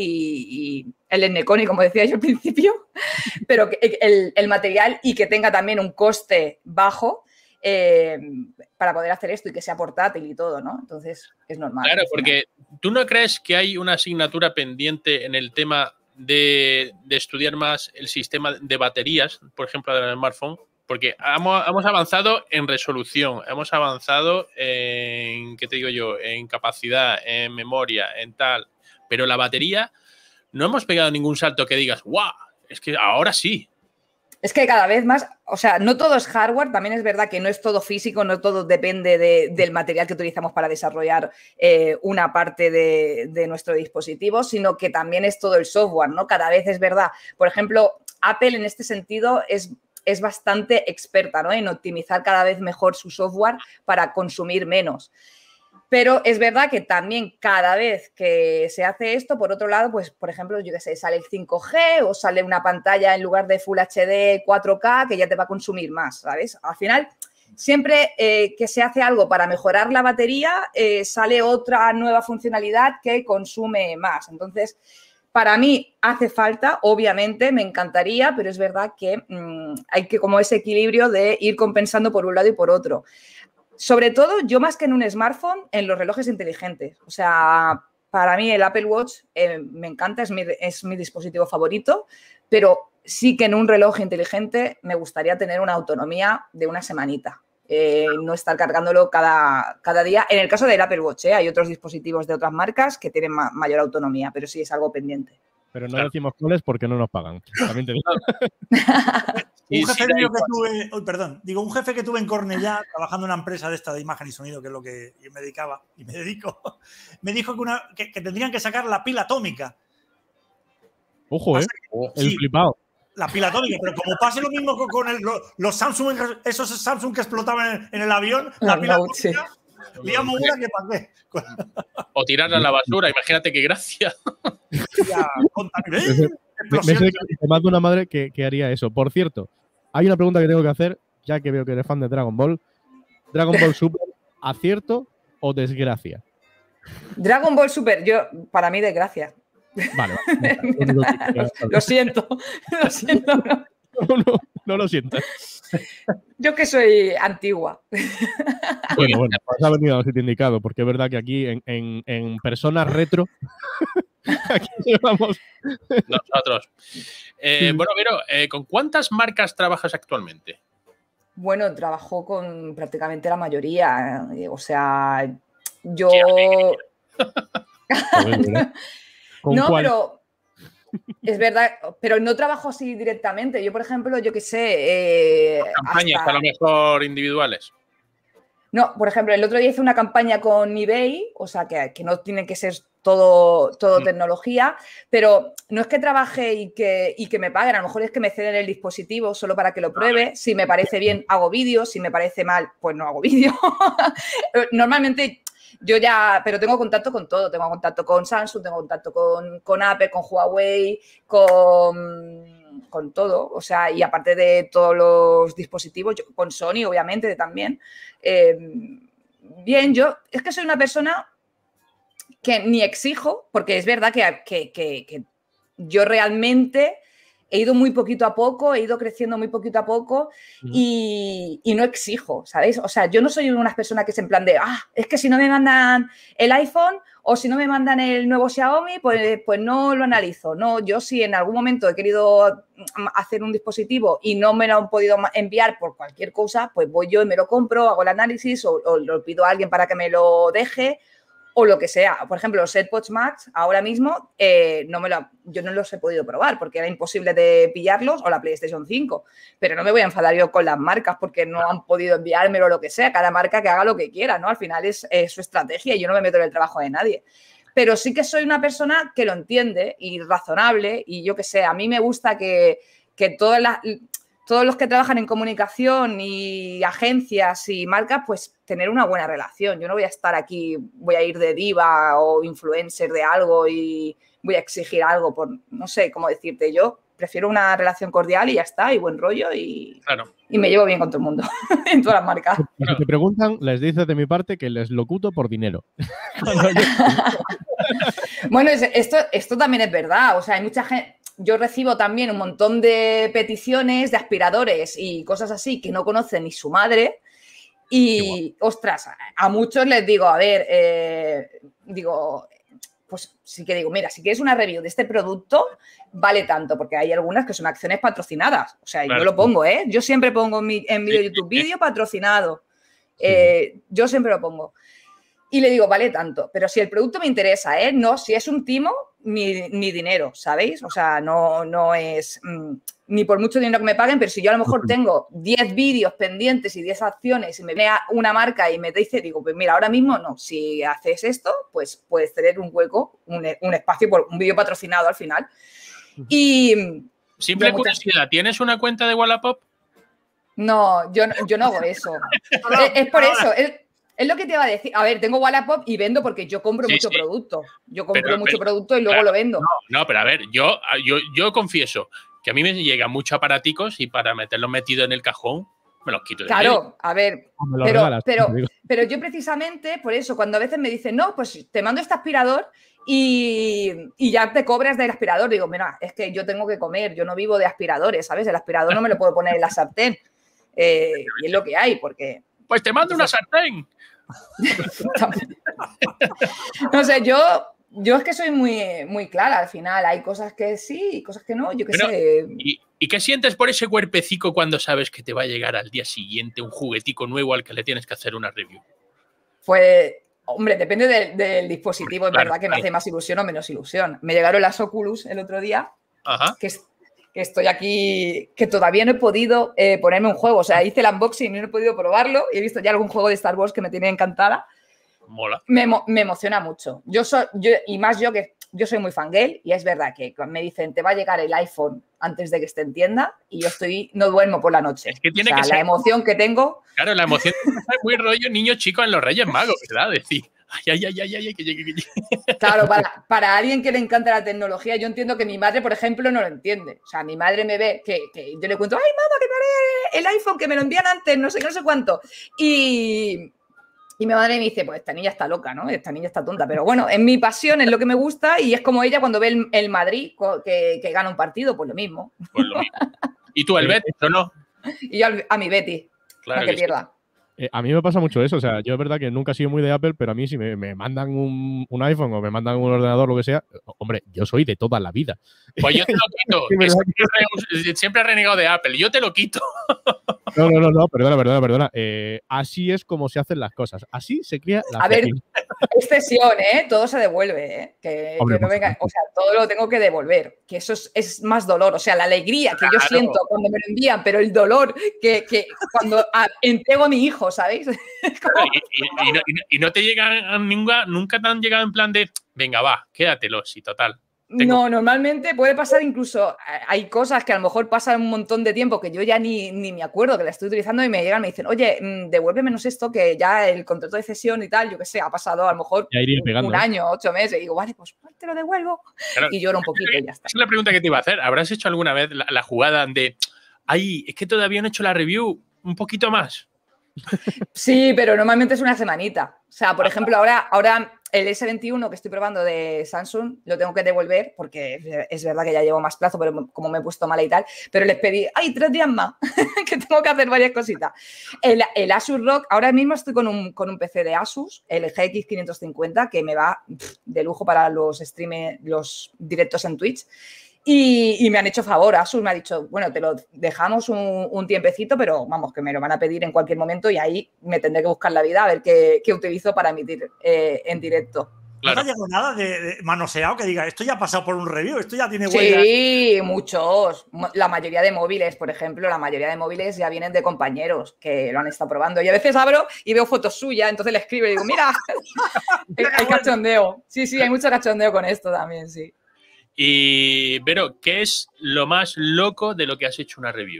Speaker 5: y el Enneconi, como decía yo al principio, pero que el, el material y que tenga también un coste bajo eh, para poder hacer esto y que sea portátil y todo, ¿no? Entonces es normal.
Speaker 1: Claro, porque ¿tú no crees que hay una asignatura pendiente en el tema De, de estudiar más el sistema de baterías, por ejemplo, del smartphone? Porque hemos, hemos avanzado en resolución, hemos avanzado en, ¿qué te digo yo?, en capacidad, en memoria, en tal, pero la batería no hemos pegado ningún salto que digas, ¡guau! Es que ahora sí.
Speaker 5: Es que cada vez más, o sea, no todo es hardware, también es verdad que no es todo físico, no todo depende de, del material que utilizamos para desarrollar eh, una parte de, de nuestro dispositivo, sino que también es todo el software, ¿no? Cada vez es verdad. Por ejemplo, Apple en este sentido es, es bastante experta, ¿no?, en optimizar cada vez mejor su software para consumir menos. Pero es verdad que también cada vez que se hace esto, por otro lado, pues, por ejemplo, yo qué sé, sale el cinco G o sale una pantalla en lugar de Full H D cuatro K que ya te va a consumir más, ¿sabes? Al final, siempre eh, que se hace algo para mejorar la batería, eh, sale otra nueva funcionalidad que consume más. Entonces, para mí hace falta, obviamente, me encantaría, pero es verdad que mmm, hay que como ese equilibrio de ir compensando por un lado y por otro. Sobre todo, yo más que en un smartphone, en los relojes inteligentes. O sea, para mí el Apple Watch eh, me encanta, es mi, es mi dispositivo favorito, pero sí que en un reloj inteligente me gustaría tener una autonomía de una semanita. Eh, no estar cargándolo cada, cada día. En el caso del Apple Watch, ¿eh? Hay otros dispositivos de otras marcas que tienen ma mayor autonomía, pero sí es algo pendiente.
Speaker 4: Pero no claro. decimos cuáles porque no nos pagan. También te digo.
Speaker 3: Un jefe mío que tuve, oh, perdón, digo, un jefe que tuve en Cornellá, trabajando en una empresa de esta de imagen y sonido, que es lo que yo me dedicaba y me dedico, me dijo que, una, que, que tendrían que sacar la pila atómica.
Speaker 4: Ojo, ¿eh?
Speaker 3: Que,
Speaker 4: el
Speaker 3: sí,
Speaker 4: flipado.
Speaker 3: La pila atómica, pero como pase lo mismo con, con el, los Samsung, esos Samsung que explotaban en, en el avión, la
Speaker 5: no,
Speaker 3: pila
Speaker 5: no,
Speaker 3: atómica,
Speaker 5: sí.
Speaker 3: liamos una que para qué.
Speaker 1: O tirarla a la basura, imagínate qué gracia.
Speaker 3: Ya,
Speaker 4: me, me sé que más de una madre que, que haría eso. Por cierto, hay una pregunta que tengo que hacer, ya que veo que eres fan de Dragon Ball. ¿Dragon Ball Super, acierto o desgracia?
Speaker 5: Dragon Ball Super, yo, para mí, desgracia.
Speaker 4: Vale, vale.
Speaker 5: Lo siento, lo siento. No,
Speaker 4: no, no, no lo siento.
Speaker 5: Yo que soy antigua.
Speaker 4: Bueno, bueno, pues ha venido a sitio indicado, porque es verdad que aquí en, en, en personas retro, aquí llevamos
Speaker 1: nosotros. Eh, bueno, Vero, eh, ¿con cuántas marcas trabajas actualmente?
Speaker 5: Bueno, trabajo con prácticamente la mayoría. Eh, o sea, yo.
Speaker 4: ¿Con
Speaker 5: no,
Speaker 4: cuál?
Speaker 5: pero Es verdad, pero no trabajo así directamente. Yo, por ejemplo, yo qué sé… Eh,
Speaker 1: campañas
Speaker 5: hasta...
Speaker 1: a lo mejor individuales.
Speaker 5: No, por ejemplo, el otro día hice una campaña con eBay, o sea, que, que no tiene que ser todo, todo tecnología, pero no es que trabaje y que, y que me paguen, a lo mejor es que me ceden el dispositivo solo para que lo pruebe. Si me parece bien, hago vídeos, si me parece mal, pues no hago vídeo. Normalmente yo ya, pero tengo contacto con todo, tengo contacto con Samsung, tengo contacto con, con Apple, con Huawei, con, con todo, o sea, y aparte de todos los dispositivos, yo, con Sony obviamente también. Eh, bien, yo es que soy una persona que ni exijo, porque es verdad que, que, que, que yo realmente he ido muy poquito a poco, he ido creciendo muy poquito a poco y, y no exijo, ¿sabéis? O sea, yo no soy una persona que es en plan de, ah, es que si no me mandan el iPhone o si no me mandan el nuevo Xiaomi, pues, pues no lo analizo. No, yo si en algún momento he querido hacer un dispositivo y no me lo han podido enviar por cualquier cosa, pues voy yo y me lo compro, hago el análisis o, o lo pido a alguien para que me lo deje o lo que sea. Por ejemplo, los AirPods Max ahora mismo eh, no me lo, yo no los he podido probar porque era imposible de pillarlos, o la PlayStation cinco, pero no me voy a enfadar yo con las marcas porque no han podido enviármelo o lo que sea. Cada marca que haga lo que quiera, ¿no? Al final es, es su estrategia y yo no me meto en el trabajo de nadie. Pero sí que soy una persona que lo entiende y razonable y yo qué sé, a mí me gusta que, que todas las... todos los que trabajan en comunicación y agencias y marcas, pues tener una buena relación. Yo no voy a estar aquí, voy a ir de diva o influencer de algo y voy a exigir algo por, no sé cómo decirte, yo prefiero una relación cordial y ya está, y buen rollo y,
Speaker 1: claro.
Speaker 5: y me llevo bien con todo el mundo, en todas las marcas.
Speaker 4: Si te preguntan, les dices de mi parte que les locuto por dinero.
Speaker 5: Bueno, esto, esto también es verdad, o sea, hay mucha gente... Yo recibo también un montón de peticiones de aspiradores y cosas así que no conocen ni su madre y, ostras, a muchos les digo, a ver, eh, digo, pues sí que digo, mira, si quieres una review de este producto, vale tanto, porque hay algunas que son acciones patrocinadas. O sea, claro, yo lo pongo, ¿eh? Yo siempre pongo en mi, en mi YouTube, vídeo patrocinado. Eh, yo siempre lo pongo. Y le digo, vale tanto, pero si el producto me interesa, ¿eh? No, si es un timo, ni, ni dinero, ¿sabéis? O sea, no, no es mmm, ni por mucho dinero que me paguen, pero si yo a lo mejor tengo diez vídeos pendientes y diez acciones y me viene una marca y me dice, digo, pues mira, ahora mismo no, si haces esto, pues puedes tener un hueco, un, un espacio por un vídeo patrocinado al final. Y...
Speaker 1: Simple curiosidad, muchas... ¿tienes una cuenta de Wallapop?
Speaker 5: No, yo, yo no hago eso. es, es por eso, es... Es lo que te iba a decir. A ver, tengo Wallapop y vendo porque yo compro sí, mucho sí. producto. Yo compro pero, mucho pero, producto y luego claro, lo vendo.
Speaker 1: No, no, pero a ver, yo, yo, yo confieso que a mí me llegan muchos aparaticos y para meterlos metidos en el cajón me los quito de
Speaker 5: Claro,
Speaker 1: medio.
Speaker 5: A ver, pero, regalas, pero, pero yo precisamente por eso, cuando a veces me dicen, no, pues te mando este aspirador y, y ya te cobras del aspirador. Digo, mira, es que yo tengo que comer, yo no vivo de aspiradores, ¿sabes? El aspirador no me lo puedo poner en la sartén. Eh, y es lo que hay, porque...
Speaker 1: Pues te mando una sartén.
Speaker 5: No sé, yo, yo es que soy muy, muy clara al final. Hay cosas que sí y cosas que no. Yo qué
Speaker 1: Pero,
Speaker 5: sé.
Speaker 1: ¿y, ¿Y qué sientes por ese cuerpecico cuando sabes que te va a llegar al día siguiente un juguetico nuevo al que le tienes que hacer una review?
Speaker 5: Pues, hombre, depende del, del dispositivo. Es
Speaker 1: claro,
Speaker 5: verdad que
Speaker 1: claro.
Speaker 5: me hace más ilusión o menos ilusión. Me llegaron las Oculus el otro día.
Speaker 1: Ajá.
Speaker 5: Que es, que estoy aquí, que todavía no he podido eh, ponerme un juego. O sea, hice el unboxing y no he podido probarlo. Y he visto ya algún juego de Star Wars que me tiene encantada.
Speaker 1: Mola.
Speaker 5: Me, me emociona mucho. Yo soy, yo, y más yo que yo soy muy fangirl y es verdad que me dicen, te va a llegar el iPhone antes de que esté en tienda y yo estoy, no duermo por la noche.
Speaker 1: Es que tiene
Speaker 5: o sea,
Speaker 1: que
Speaker 5: la
Speaker 1: ser...
Speaker 5: emoción que tengo...
Speaker 1: Claro, la emoción es muy rollo niño chico en los Reyes Magos, ¿verdad? Decir, ay, ay, ay, ay, ay, que llegue, que llegue.
Speaker 5: Claro, para, para alguien que le encanta la tecnología, yo entiendo que mi madre, por ejemplo, no lo entiende. O sea, mi madre me ve que, que yo le cuento, ay, mamá, que me haré el iPhone, que me lo envían antes, no sé qué, no sé cuánto. Y... Y mi madre me dice, pues esta niña está loca, ¿no? Esta niña está tonta. Pero bueno, es mi pasión, es lo que me gusta y es como ella cuando ve el, el Madrid que, que gana un partido, pues lo mismo.
Speaker 1: Pues lo mismo. ¿Y tú, el Betis, o no?
Speaker 5: Y yo a mi Betis,
Speaker 1: claro
Speaker 5: no que,
Speaker 1: que
Speaker 5: pierda.
Speaker 4: Sí. Eh, a mí me pasa mucho eso. O sea, yo es verdad que nunca he sido muy de Apple, pero a mí si me, me mandan un, un iPhone o me mandan un ordenador, lo que sea, hombre, yo soy de toda la vida.
Speaker 1: Pues yo te lo quito. que siempre, siempre he renegado de Apple. Yo te lo quito.
Speaker 4: No, no, no, no, perdona, perdona, perdona. Eh, así es como se hacen las cosas. Así se cría la
Speaker 5: A ver,
Speaker 4: felicidad.
Speaker 5: es cesión, ¿eh? Todo se devuelve, ¿eh? Que,
Speaker 4: Hombre,
Speaker 5: que no
Speaker 4: por
Speaker 5: venga,
Speaker 4: supuesto.
Speaker 5: o sea, todo lo tengo que devolver, que eso es, es más dolor, o sea, la alegría que yo
Speaker 1: Claro.
Speaker 5: siento cuando me lo envían, pero el dolor que, que cuando a- entrego a mi hijo, ¿sabéis? Es como-
Speaker 1: Y, y- y no, y no- y no te llegan nunca, nunca te han llegado en plan de, venga, va, quédatelos y total. Tengo-
Speaker 5: No, normalmente puede pasar incluso, eh, hay cosas que a lo mejor pasan un montón de tiempo que yo ya ni, ni me acuerdo que la estoy utilizando y me llegan y me dicen, oye, mm, devuélvemenos esto que ya el contrato de cesión y tal, yo qué sé, ha pasado a lo mejor
Speaker 4: Ya iría
Speaker 5: un,
Speaker 4: pegando,
Speaker 5: un
Speaker 4: ¿eh?
Speaker 5: año, ocho meses y digo, vale, pues te lo devuelvo
Speaker 1: Claro,
Speaker 5: y lloro un poquito y ya está.
Speaker 1: esa es la pregunta que te iba a hacer. ¿Habrás hecho alguna vez la, la jugada de, ay, es que todavía no he hecho la review, un poquito más?
Speaker 5: Sí, pero normalmente es una semanita. O sea, por ejemplo, ahora, ahora el ese veintiuno que estoy probando de Samsung lo tengo que devolver porque es verdad que ya llevo más plazo, pero como me he puesto mala y tal, pero les pedí, ay, tres días más, que tengo que hacer varias cositas. El, el Asus ROG, ahora mismo estoy con un, con un P C de Asus, el G X quinientos cincuenta, que me va pff, de lujo para los stream, los directos en Twitch. Y, y me han hecho favor, Asus me ha dicho, bueno, te lo dejamos un, un tiempecito, pero vamos, que me lo van a pedir en cualquier momento y ahí me tendré que buscar la vida a ver qué, qué utilizo para emitir eh, en directo.
Speaker 3: ¿No te
Speaker 1: Claro.
Speaker 3: ha llegado nada de, de manoseado que diga, esto ya ha pasado por un review, esto ya tiene huellas?
Speaker 5: Sí, muchos. Mo- La mayoría de móviles, por ejemplo, la mayoría de móviles ya vienen de compañeros que lo han estado probando. Y a veces abro y veo fotos suyas, entonces le escribo y digo, mira, hay cachondeo. Sí, sí, hay mucho cachondeo con esto también, sí.
Speaker 1: Y, Vero, ¿qué es lo más loco de lo que has hecho una review?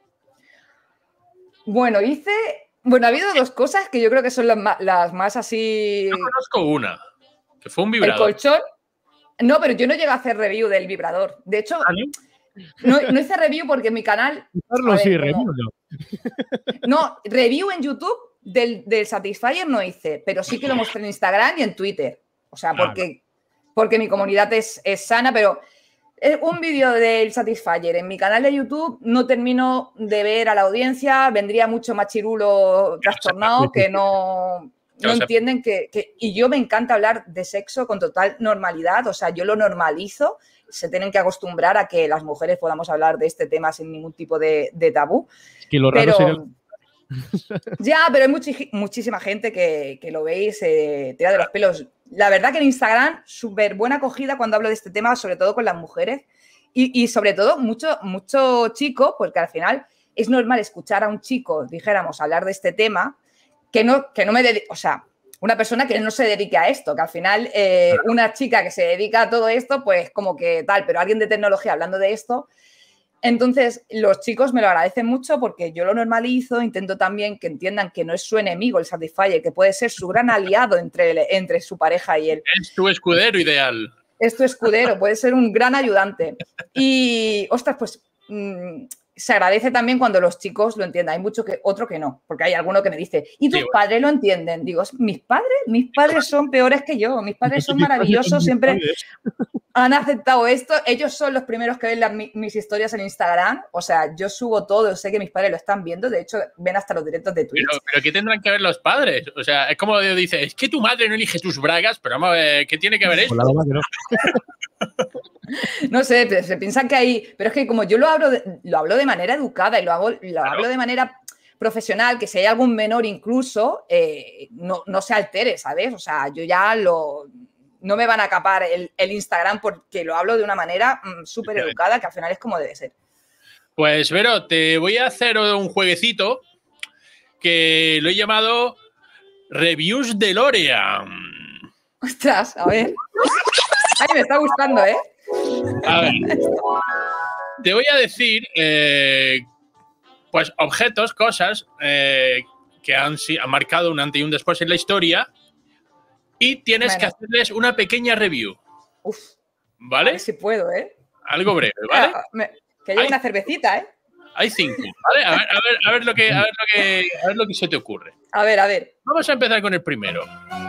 Speaker 5: Bueno, hice... Bueno, ha habido dos cosas que yo creo que son las más, las más así...
Speaker 1: Yo conozco una, que fue un
Speaker 5: El
Speaker 1: vibrador.
Speaker 5: colchón. No, pero yo no llegué a hacer review del vibrador. De hecho,
Speaker 1: ¿Ah, no?
Speaker 5: no, no hice review porque mi canal...
Speaker 4: Carlos,
Speaker 5: a ver,
Speaker 4: sí,
Speaker 5: como-
Speaker 4: review no.
Speaker 5: No, review en YouTube del, del Satisfyer no hice, pero sí que lo mostré en Instagram y en Twitter. O sea,
Speaker 1: Claro.
Speaker 5: porque, porque mi comunidad es, es sana, pero eh, un vídeo del Satisfyer en mi canal de YouTube no termino de ver a la audiencia, vendría mucho machirulo trastornado que no,
Speaker 1: Que
Speaker 5: no
Speaker 1: lo sepa.
Speaker 5: entienden que, que... Y yo me encanta hablar de sexo con total normalidad, o sea, yo lo normalizo, se tienen que acostumbrar a que las mujeres podamos hablar de este tema sin ningún tipo de, de tabú.
Speaker 4: Es que lo raro
Speaker 5: Pero,
Speaker 4: sería...
Speaker 5: ya, pero hay muchi- muchísima gente que, que lo veis, eh, tira de los pelos. La verdad que en Instagram, súper buena acogida cuando hablo de este tema, sobre todo con las mujeres. Y, y sobre todo, mucho, mucho chico, porque al final es normal escuchar a un chico, dijéramos, hablar de este tema, que no, que no me dedique, o sea, una persona que no se dedique a esto, que al final eh, una chica que se dedica a todo esto, pues como que tal, pero alguien de tecnología hablando de esto. Entonces, los chicos me lo agradecen mucho porque yo lo normalizo, intento también que entiendan que no es su enemigo el Satisfyer, que puede ser su gran aliado entre, entre su pareja y él.
Speaker 1: Es tu escudero ideal.
Speaker 5: Es tu escudero, puede ser un gran ayudante. Y, ostras, pues mmm, se agradece también cuando los chicos lo entiendan. Hay mucho que, otro que no, porque hay alguno que me dice, ¿y tus
Speaker 1: Sí, bueno.
Speaker 5: padres lo entienden? Digo, ¿mis padres? Mis padres son peores que yo, mis padres son maravillosos, siempre han aceptado esto. Ellos son los primeros que ven las, mi, mis historias en Instagram. O sea, yo subo todo, sé que mis padres lo están viendo. De hecho, ven hasta los directos de Twitch.
Speaker 1: Pero, pero ¿qué tendrán que ver los padres? O sea, es como dice, es que tu madre no elige tus bragas, pero vamos a ver, ¿qué tiene que ver esto?
Speaker 4: Pues la verdad que no.
Speaker 5: No sé, pero se piensan que hay... Pero es que como yo lo hablo de, lo hablo de manera educada y lo, hago, lo
Speaker 1: Claro.
Speaker 5: hablo de manera profesional, que si hay algún menor incluso, eh, no, no se altere, ¿sabes? O sea, yo ya lo... No me van a capar el, el Instagram porque lo hablo de una manera mm, súper educada, que al final es como debe ser.
Speaker 1: Pues, Vero, te voy a hacer un jueguecito que lo he llamado Reviews de DeLorean.
Speaker 5: Ostras, a ver. Ay, me está gustando, ¿eh?
Speaker 1: A ver, te voy a decir, eh, pues, objetos, cosas eh, que han, si- han marcado un antes y un después en la historia y tienes
Speaker 5: Bueno.
Speaker 1: que hacerles una pequeña review,
Speaker 5: Uf, a
Speaker 1: ¿vale?
Speaker 5: ver si puedo, ¿eh?
Speaker 1: Algo breve, ¿vale?
Speaker 5: Ah, me- que lleve
Speaker 1: Ay.
Speaker 5: una cervecita, ¿eh?
Speaker 1: Hay cinco, ¿vale? A ver, a ver, a ver lo que, a ver lo que, a ver lo que se te ocurre.
Speaker 5: A ver, a ver.
Speaker 1: Vamos a empezar con el primero.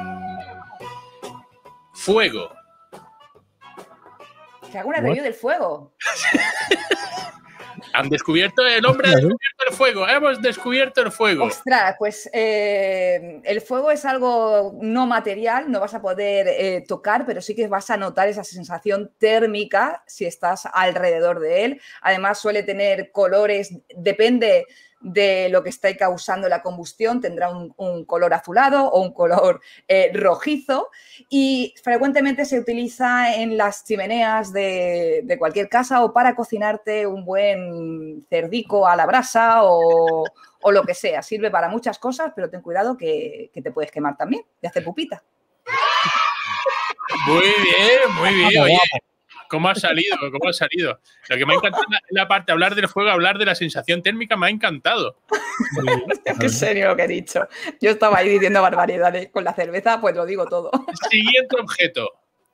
Speaker 1: Fuego.
Speaker 5: Que hago una
Speaker 4: What?
Speaker 5: review del fuego.
Speaker 1: Han descubierto, el hombre ha descubierto el fuego. Hemos descubierto el fuego.
Speaker 5: Ostras, pues eh, el fuego es algo no material, no vas a poder eh, tocar, pero sí que vas a notar esa sensación térmica si estás alrededor de él. Además, suele tener colores depende de lo que esté causando la combustión, tendrá un, un color azulado o un color eh, rojizo, y frecuentemente se utiliza en las chimeneas de, de cualquier casa o para cocinarte un buen cerdico a la brasa o, o lo que sea. Sirve para muchas cosas, pero ten cuidado que, que te puedes quemar también y hacer pupita.
Speaker 1: Muy bien, muy bien. Oye, ¿cómo ha salido? ¿Cómo ha salido? Lo que me ha encantado es la parte, hablar del fuego, hablar de la sensación térmica, me ha encantado.
Speaker 5: Es que en serio lo que he dicho. Yo estaba ahí diciendo barbaridades. Con la cerveza, pues lo digo todo.
Speaker 1: Siguiente objeto.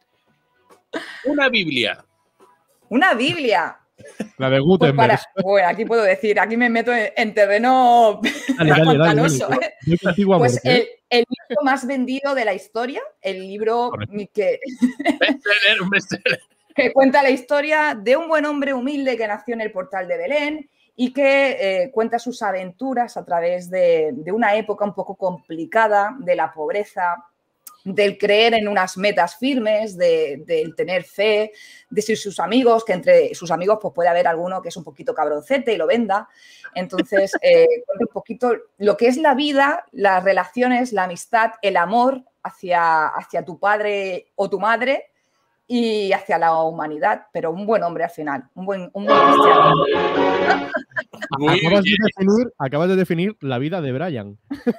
Speaker 1: Una Biblia.
Speaker 5: Una Biblia.
Speaker 4: La de
Speaker 5: Pues
Speaker 4: Gutenberg.
Speaker 5: para, bueno, aquí puedo decir, aquí me meto en, en terreno
Speaker 4: Dale, dale, dale,
Speaker 5: pantanoso.
Speaker 4: dale.
Speaker 5: ¿eh?
Speaker 4: Voy contigo a
Speaker 5: Pues
Speaker 4: muerte, ¿eh?
Speaker 5: el, el libro más vendido de la historia, el libro que,
Speaker 1: Bestseller, un bestseller.
Speaker 5: que cuenta la historia de un buen hombre humilde que nació en el portal de Belén y que eh, cuenta sus aventuras a través de, de una época un poco complicada, de la pobreza, del creer en unas metas firmes, de, del tener fe, de ser sus amigos, que entre sus amigos pues puede haber alguno que es un poquito cabroncete y lo venda. Entonces, eh, cuenta un poquito lo que es la vida, las relaciones, la amistad, el amor hacia, hacia tu padre o tu madre y hacia la humanidad, pero un buen hombre al final, un buen, un buen cristiano.
Speaker 1: Muy
Speaker 4: Acabas de,
Speaker 1: bien.
Speaker 4: definir, acabas de definir la vida de Brian.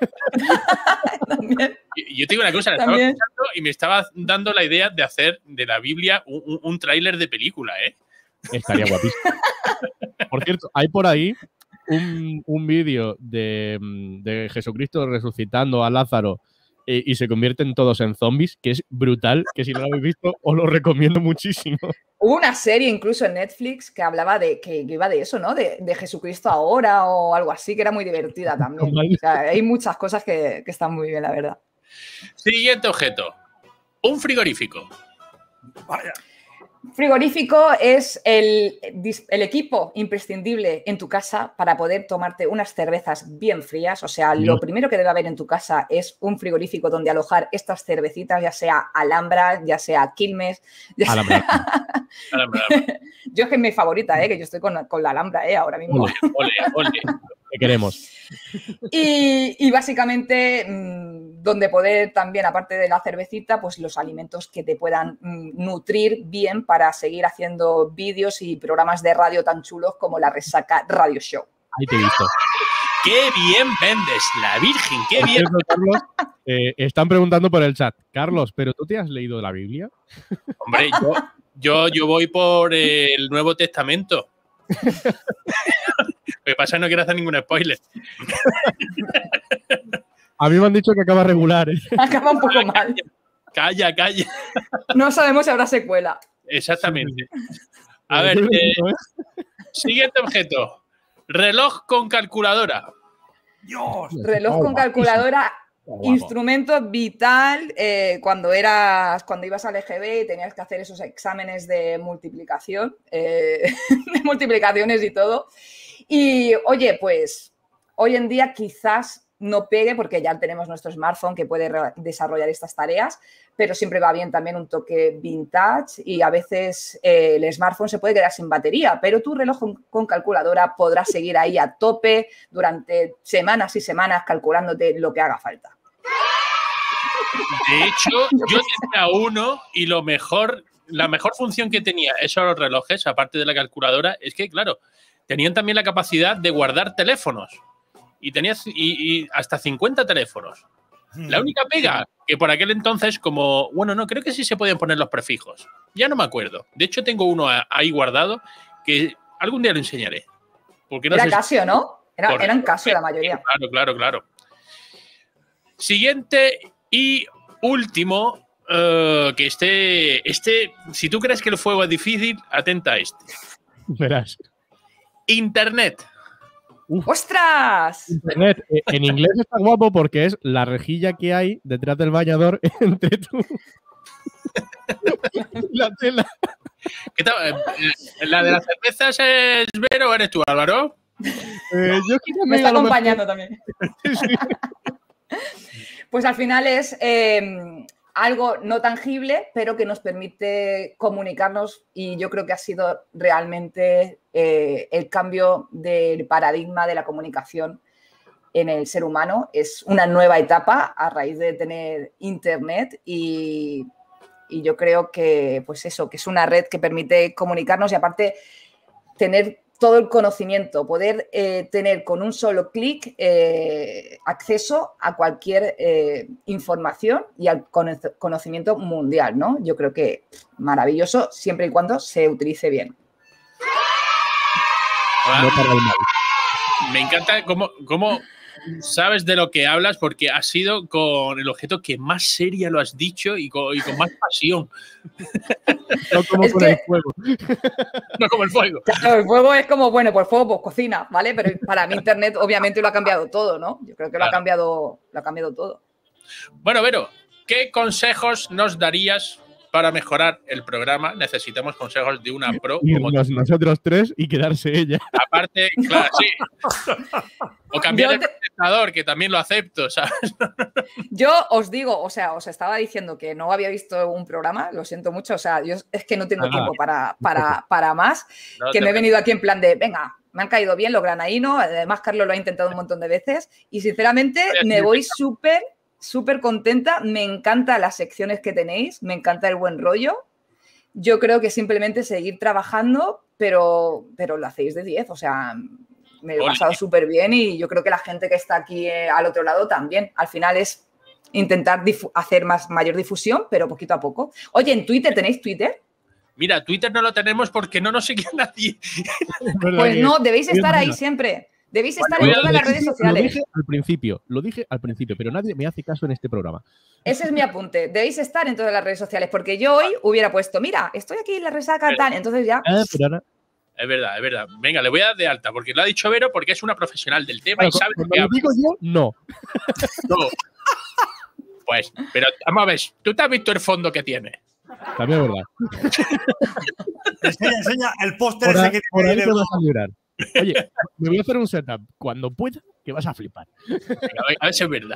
Speaker 5: También.
Speaker 1: Yo te digo una cosa, la estaba
Speaker 5: También.
Speaker 1: escuchando y me estaba dando la idea de hacer de la Biblia un, un, un tráiler de película, ¿eh?
Speaker 4: Estaría guapísimo. Por cierto, hay por ahí un, un vídeo de, de Jesucristo resucitando a Lázaro eh, y se convierten todos en zombies, que es brutal, que si no lo habéis visto os lo recomiendo muchísimo.
Speaker 5: Hubo una serie incluso en Netflix que hablaba de, que, que iba de eso, ¿no? De, de Jesucristo ahora o algo así, que era muy divertida también. O sea, hay muchas cosas que, que están muy bien, la verdad.
Speaker 1: Siguiente objeto. Un frigorífico.
Speaker 3: Vaya.
Speaker 5: Frigorífico es el, el equipo imprescindible en tu casa para poder tomarte unas cervezas bien frías. O sea, lo primero que debe haber en tu casa es un frigorífico donde alojar estas cervecitas, ya sea Alhambra, ya sea Quilmes. Ya
Speaker 4: Alhambra.
Speaker 5: sea...
Speaker 1: Alhambra.
Speaker 5: Yo es que es mi favorita, ¿eh? Que yo estoy con, con la Alhambra ¿eh? Ahora mismo.
Speaker 1: Ole, ole, ole.
Speaker 4: Que queremos.
Speaker 5: Y, y básicamente mmm, donde poder también, aparte de la cervecita, pues los alimentos que te puedan mmm, nutrir bien para seguir haciendo vídeos y programas de radio tan chulos como La Resaca Radio Show.
Speaker 4: Ahí te he visto.
Speaker 1: ¡Qué bien vendes, la Virgen! ¡Qué bien!
Speaker 4: Carlos, eh, están preguntando por el chat. Carlos, ¿pero tú te has leído la Biblia?
Speaker 1: Hombre, yo, yo, yo voy por el Nuevo Testamento. Lo que pasa es que no quiero hacer ningún spoiler.
Speaker 4: A mí me han dicho que acaba regular, ¿eh?
Speaker 5: Acaba un poco mal.
Speaker 1: Calla, calla.
Speaker 5: No sabemos si habrá secuela.
Speaker 1: Exactamente. A ver, eh, siguiente objeto. Reloj con calculadora.
Speaker 3: Dios.
Speaker 5: Reloj con calculadora, instrumento vital eh, cuando eras, cuando ibas al E G B y tenías que hacer esos exámenes de multiplicación, eh, de multiplicaciones y todo. Y oye, pues hoy en día quizás no pegue porque ya tenemos nuestro smartphone que puede desarrollar estas tareas, pero siempre va bien también un toque vintage y a veces eh, el smartphone se puede quedar sin batería, pero tu reloj con, con calculadora podrá seguir ahí a tope durante semanas y semanas calculándote lo que haga falta.
Speaker 1: De hecho, yo tenía uno y lo mejor, la mejor función que tenía esos relojes, aparte de la calculadora, es que, claro, tenían también la capacidad de guardar teléfonos. Y tenías y, y hasta cincuenta teléfonos. La única pega, que por aquel entonces, como, bueno, no, creo que sí se podían poner los prefijos. Ya no me acuerdo. De hecho, tengo uno ahí guardado que algún día lo enseñaré. Porque no
Speaker 5: Era
Speaker 1: sé
Speaker 5: Casio,
Speaker 1: si...
Speaker 5: ¿no? Era,
Speaker 1: Correcto.
Speaker 5: Eran Casio la mayoría.
Speaker 1: Claro, claro, claro. Siguiente y último, uh, que este, este, si tú crees que el fuego es difícil, atenta a este.
Speaker 4: Verás.
Speaker 1: Internet.
Speaker 4: Uf.
Speaker 5: ¡Ostras!
Speaker 4: Internet. Eh, en inglés está guapo porque es la rejilla que hay detrás del bañador entre tú y la tela.
Speaker 1: ¿Qué tal? ¿La de las cervezas es Vero o eres tú, Álvaro?
Speaker 4: Eh, yo creo que
Speaker 5: Me está
Speaker 4: a lo
Speaker 5: acompañando
Speaker 4: mejor...
Speaker 5: también.
Speaker 4: Sí.
Speaker 5: Pues al final es eh, algo no tangible, pero que nos permite comunicarnos, y yo creo que ha sido realmente eh, el cambio del paradigma de la comunicación en el ser humano. Es una nueva etapa a raíz de tener Internet y, y yo creo que, pues eso, que es una red que permite comunicarnos y aparte tener todo el conocimiento, poder eh, tener con un solo clic eh, acceso a cualquier eh, información y al conocimiento mundial, ¿no? Yo creo que maravilloso siempre y cuando se utilice bien.
Speaker 1: Ah, me encanta cómo, cómo sabes de lo que hablas, porque has sido con el objeto que más seria lo has dicho y con, y con más pasión.
Speaker 4: No como
Speaker 5: Es
Speaker 4: con
Speaker 5: que-
Speaker 4: el fuego.
Speaker 1: No como el fuego.
Speaker 5: Claro, el fuego es como, bueno, pues fuego, pues cocina, ¿vale? Pero para mí Internet obviamente lo ha cambiado todo, ¿no? Yo creo que lo ha
Speaker 1: Claro.
Speaker 5: cambiado, lo ha cambiado todo.
Speaker 1: Bueno, Vero, ¿qué consejos nos darías para mejorar el programa? Necesitamos consejos de una pro como tú.
Speaker 4: Irnos nosotros tres y quedarse ella.
Speaker 1: Aparte, claro, sí. O cambiar
Speaker 5: Yo
Speaker 1: el
Speaker 5: te-
Speaker 1: presentador, que también lo acepto, ¿sabes?
Speaker 5: Yo os digo, o sea, os estaba diciendo que no había visto un programa, lo siento mucho, o sea, yo es que no tengo
Speaker 4: Ah,
Speaker 5: tiempo para, para, para más,
Speaker 1: No
Speaker 5: que
Speaker 1: te
Speaker 5: me he venido aquí en plan de, venga, me han caído bien los granaínos, además Carlos lo ha intentado un montón de veces y sinceramente
Speaker 1: Voy a
Speaker 5: me
Speaker 1: decir
Speaker 5: voy
Speaker 1: que-
Speaker 5: súper, súper contenta, me encantan las secciones que tenéis, me encanta el buen rollo. Yo creo que simplemente seguir trabajando, pero, pero lo hacéis de diez, o sea, me lo he
Speaker 1: Ole.
Speaker 5: pasado súper bien y yo creo que la gente que está aquí eh, al otro lado también. Al final es intentar difu- hacer más, mayor difusión, pero poquito a poco. Oye, ¿en Twitter tenéis Twitter?
Speaker 1: Mira, Twitter no lo tenemos porque no nos sigue nadie.
Speaker 4: Es verdad
Speaker 5: Pues
Speaker 4: que-
Speaker 5: no, debéis
Speaker 4: es
Speaker 5: estar ahí
Speaker 4: verdad.
Speaker 5: siempre. Debéis estar
Speaker 1: voy
Speaker 5: en
Speaker 1: a
Speaker 5: todas las
Speaker 1: decir-
Speaker 5: redes
Speaker 4: Lo
Speaker 5: sociales.
Speaker 4: dije al principio, lo dije al principio, pero nadie me hace caso en este programa.
Speaker 5: Ese es mi apunte. Debéis estar en todas las redes sociales, porque yo hoy hubiera puesto, mira, estoy aquí en la resaca tal, entonces ya.
Speaker 4: Ah, pero ahora-
Speaker 1: Es verdad, es verdad. Venga, le voy a dar de alta, porque lo ha dicho Vero, porque es una profesional del tema
Speaker 4: Claro,
Speaker 1: y sabe lo
Speaker 4: cuando
Speaker 1: que
Speaker 4: lo
Speaker 1: habla.
Speaker 4: digo yo, no.
Speaker 1: No. Pues, pero vamos a ver, ¿tú te has visto el fondo que tiene?
Speaker 4: También es verdad.
Speaker 3: Enseña, enseña el póster
Speaker 4: Por,
Speaker 3: ese
Speaker 4: ahí-
Speaker 3: que
Speaker 4: por
Speaker 3: tiene
Speaker 4: ahí
Speaker 3: en
Speaker 4: te
Speaker 3: el-
Speaker 4: vas a librar. Oye, me voy a hacer un setup cuando pueda, que vas a flipar.
Speaker 1: Venga, a ver si es verdad.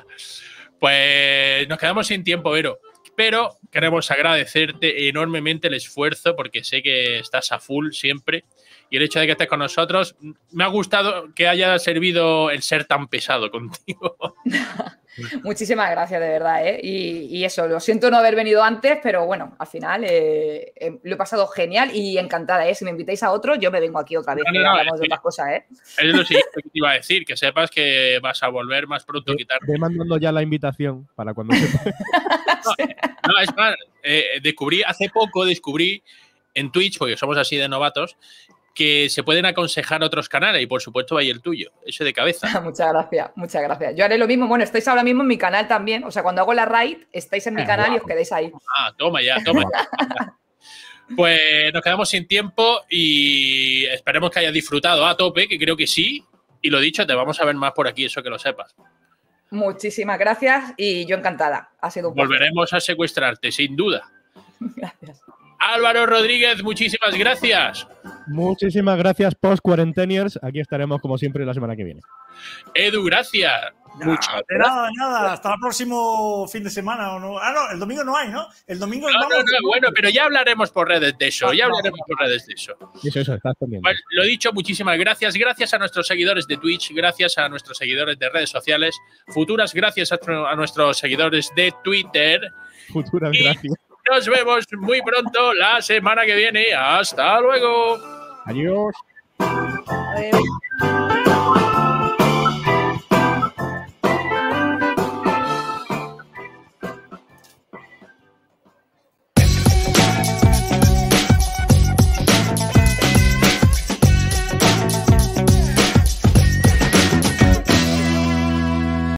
Speaker 1: Pues nos quedamos sin tiempo, Vero. Pero queremos agradecerte enormemente el esfuerzo, porque sé que estás a full siempre. Y el hecho de que estés con nosotros, me ha gustado que haya servido el ser tan pesado contigo.
Speaker 5: Muchísimas gracias, de verdad, ¿eh? Y, y eso, lo siento no haber venido antes, pero bueno, al final eh, eh, lo he pasado genial y encantada, ¿eh? Si me invitáis a otro, yo me vengo aquí otra vez
Speaker 1: No, no,
Speaker 5: y
Speaker 1: no,
Speaker 5: hablamos
Speaker 1: es
Speaker 5: de
Speaker 1: que-
Speaker 5: otras cosas, ¿eh?
Speaker 1: Es lo siguiente que te iba a decir, que sepas que vas a volver más pronto a quitar.
Speaker 4: Ve mandando ya la invitación para cuando se
Speaker 1: No, es más, eh, descubrí hace poco, descubrí en Twitch, porque somos así de novatos, que se pueden aconsejar otros canales y por supuesto hay el tuyo, ese de cabeza.
Speaker 5: Muchas gracias, muchas gracias. Yo haré lo mismo. Bueno, estáis ahora mismo en mi canal también. O sea, cuando hago la raid, estáis en mi canal y os quedéis ahí.
Speaker 1: Ah, toma ya, toma ya. Pues nos quedamos sin tiempo y esperemos que hayas disfrutado a tope, que creo que sí. Y lo dicho, te vamos a ver más por aquí, eso que lo sepas.
Speaker 5: Muchísimas gracias y yo encantada. Ha sido un placer.
Speaker 1: Volveremos a secuestrarte, sin duda.
Speaker 5: Gracias.
Speaker 1: Álvaro Rodríguez, muchísimas gracias.
Speaker 4: Muchísimas gracias, post cuarenteniers. Aquí estaremos como siempre la semana que viene.
Speaker 1: Edu, gracias. Muchas
Speaker 3: De nada, de nada. Hasta el próximo fin de semana. ¿O no? Ah, no, el domingo no hay, ¿no? El domingo
Speaker 1: No,
Speaker 3: vamos.
Speaker 1: no, no, bueno, pero ya hablaremos por redes de eso, ya hablaremos por redes de eso.
Speaker 4: Eso, eso, estás pendiente.
Speaker 1: Pues, lo dicho, muchísimas gracias. Gracias a nuestros seguidores de Twitch, gracias a nuestros seguidores de redes sociales, futuras gracias a, a nuestros seguidores de Twitter.
Speaker 4: Futuras
Speaker 1: y
Speaker 4: gracias.
Speaker 1: nos vemos muy pronto la semana que viene. Hasta luego.
Speaker 4: Adiós.
Speaker 5: Adiós.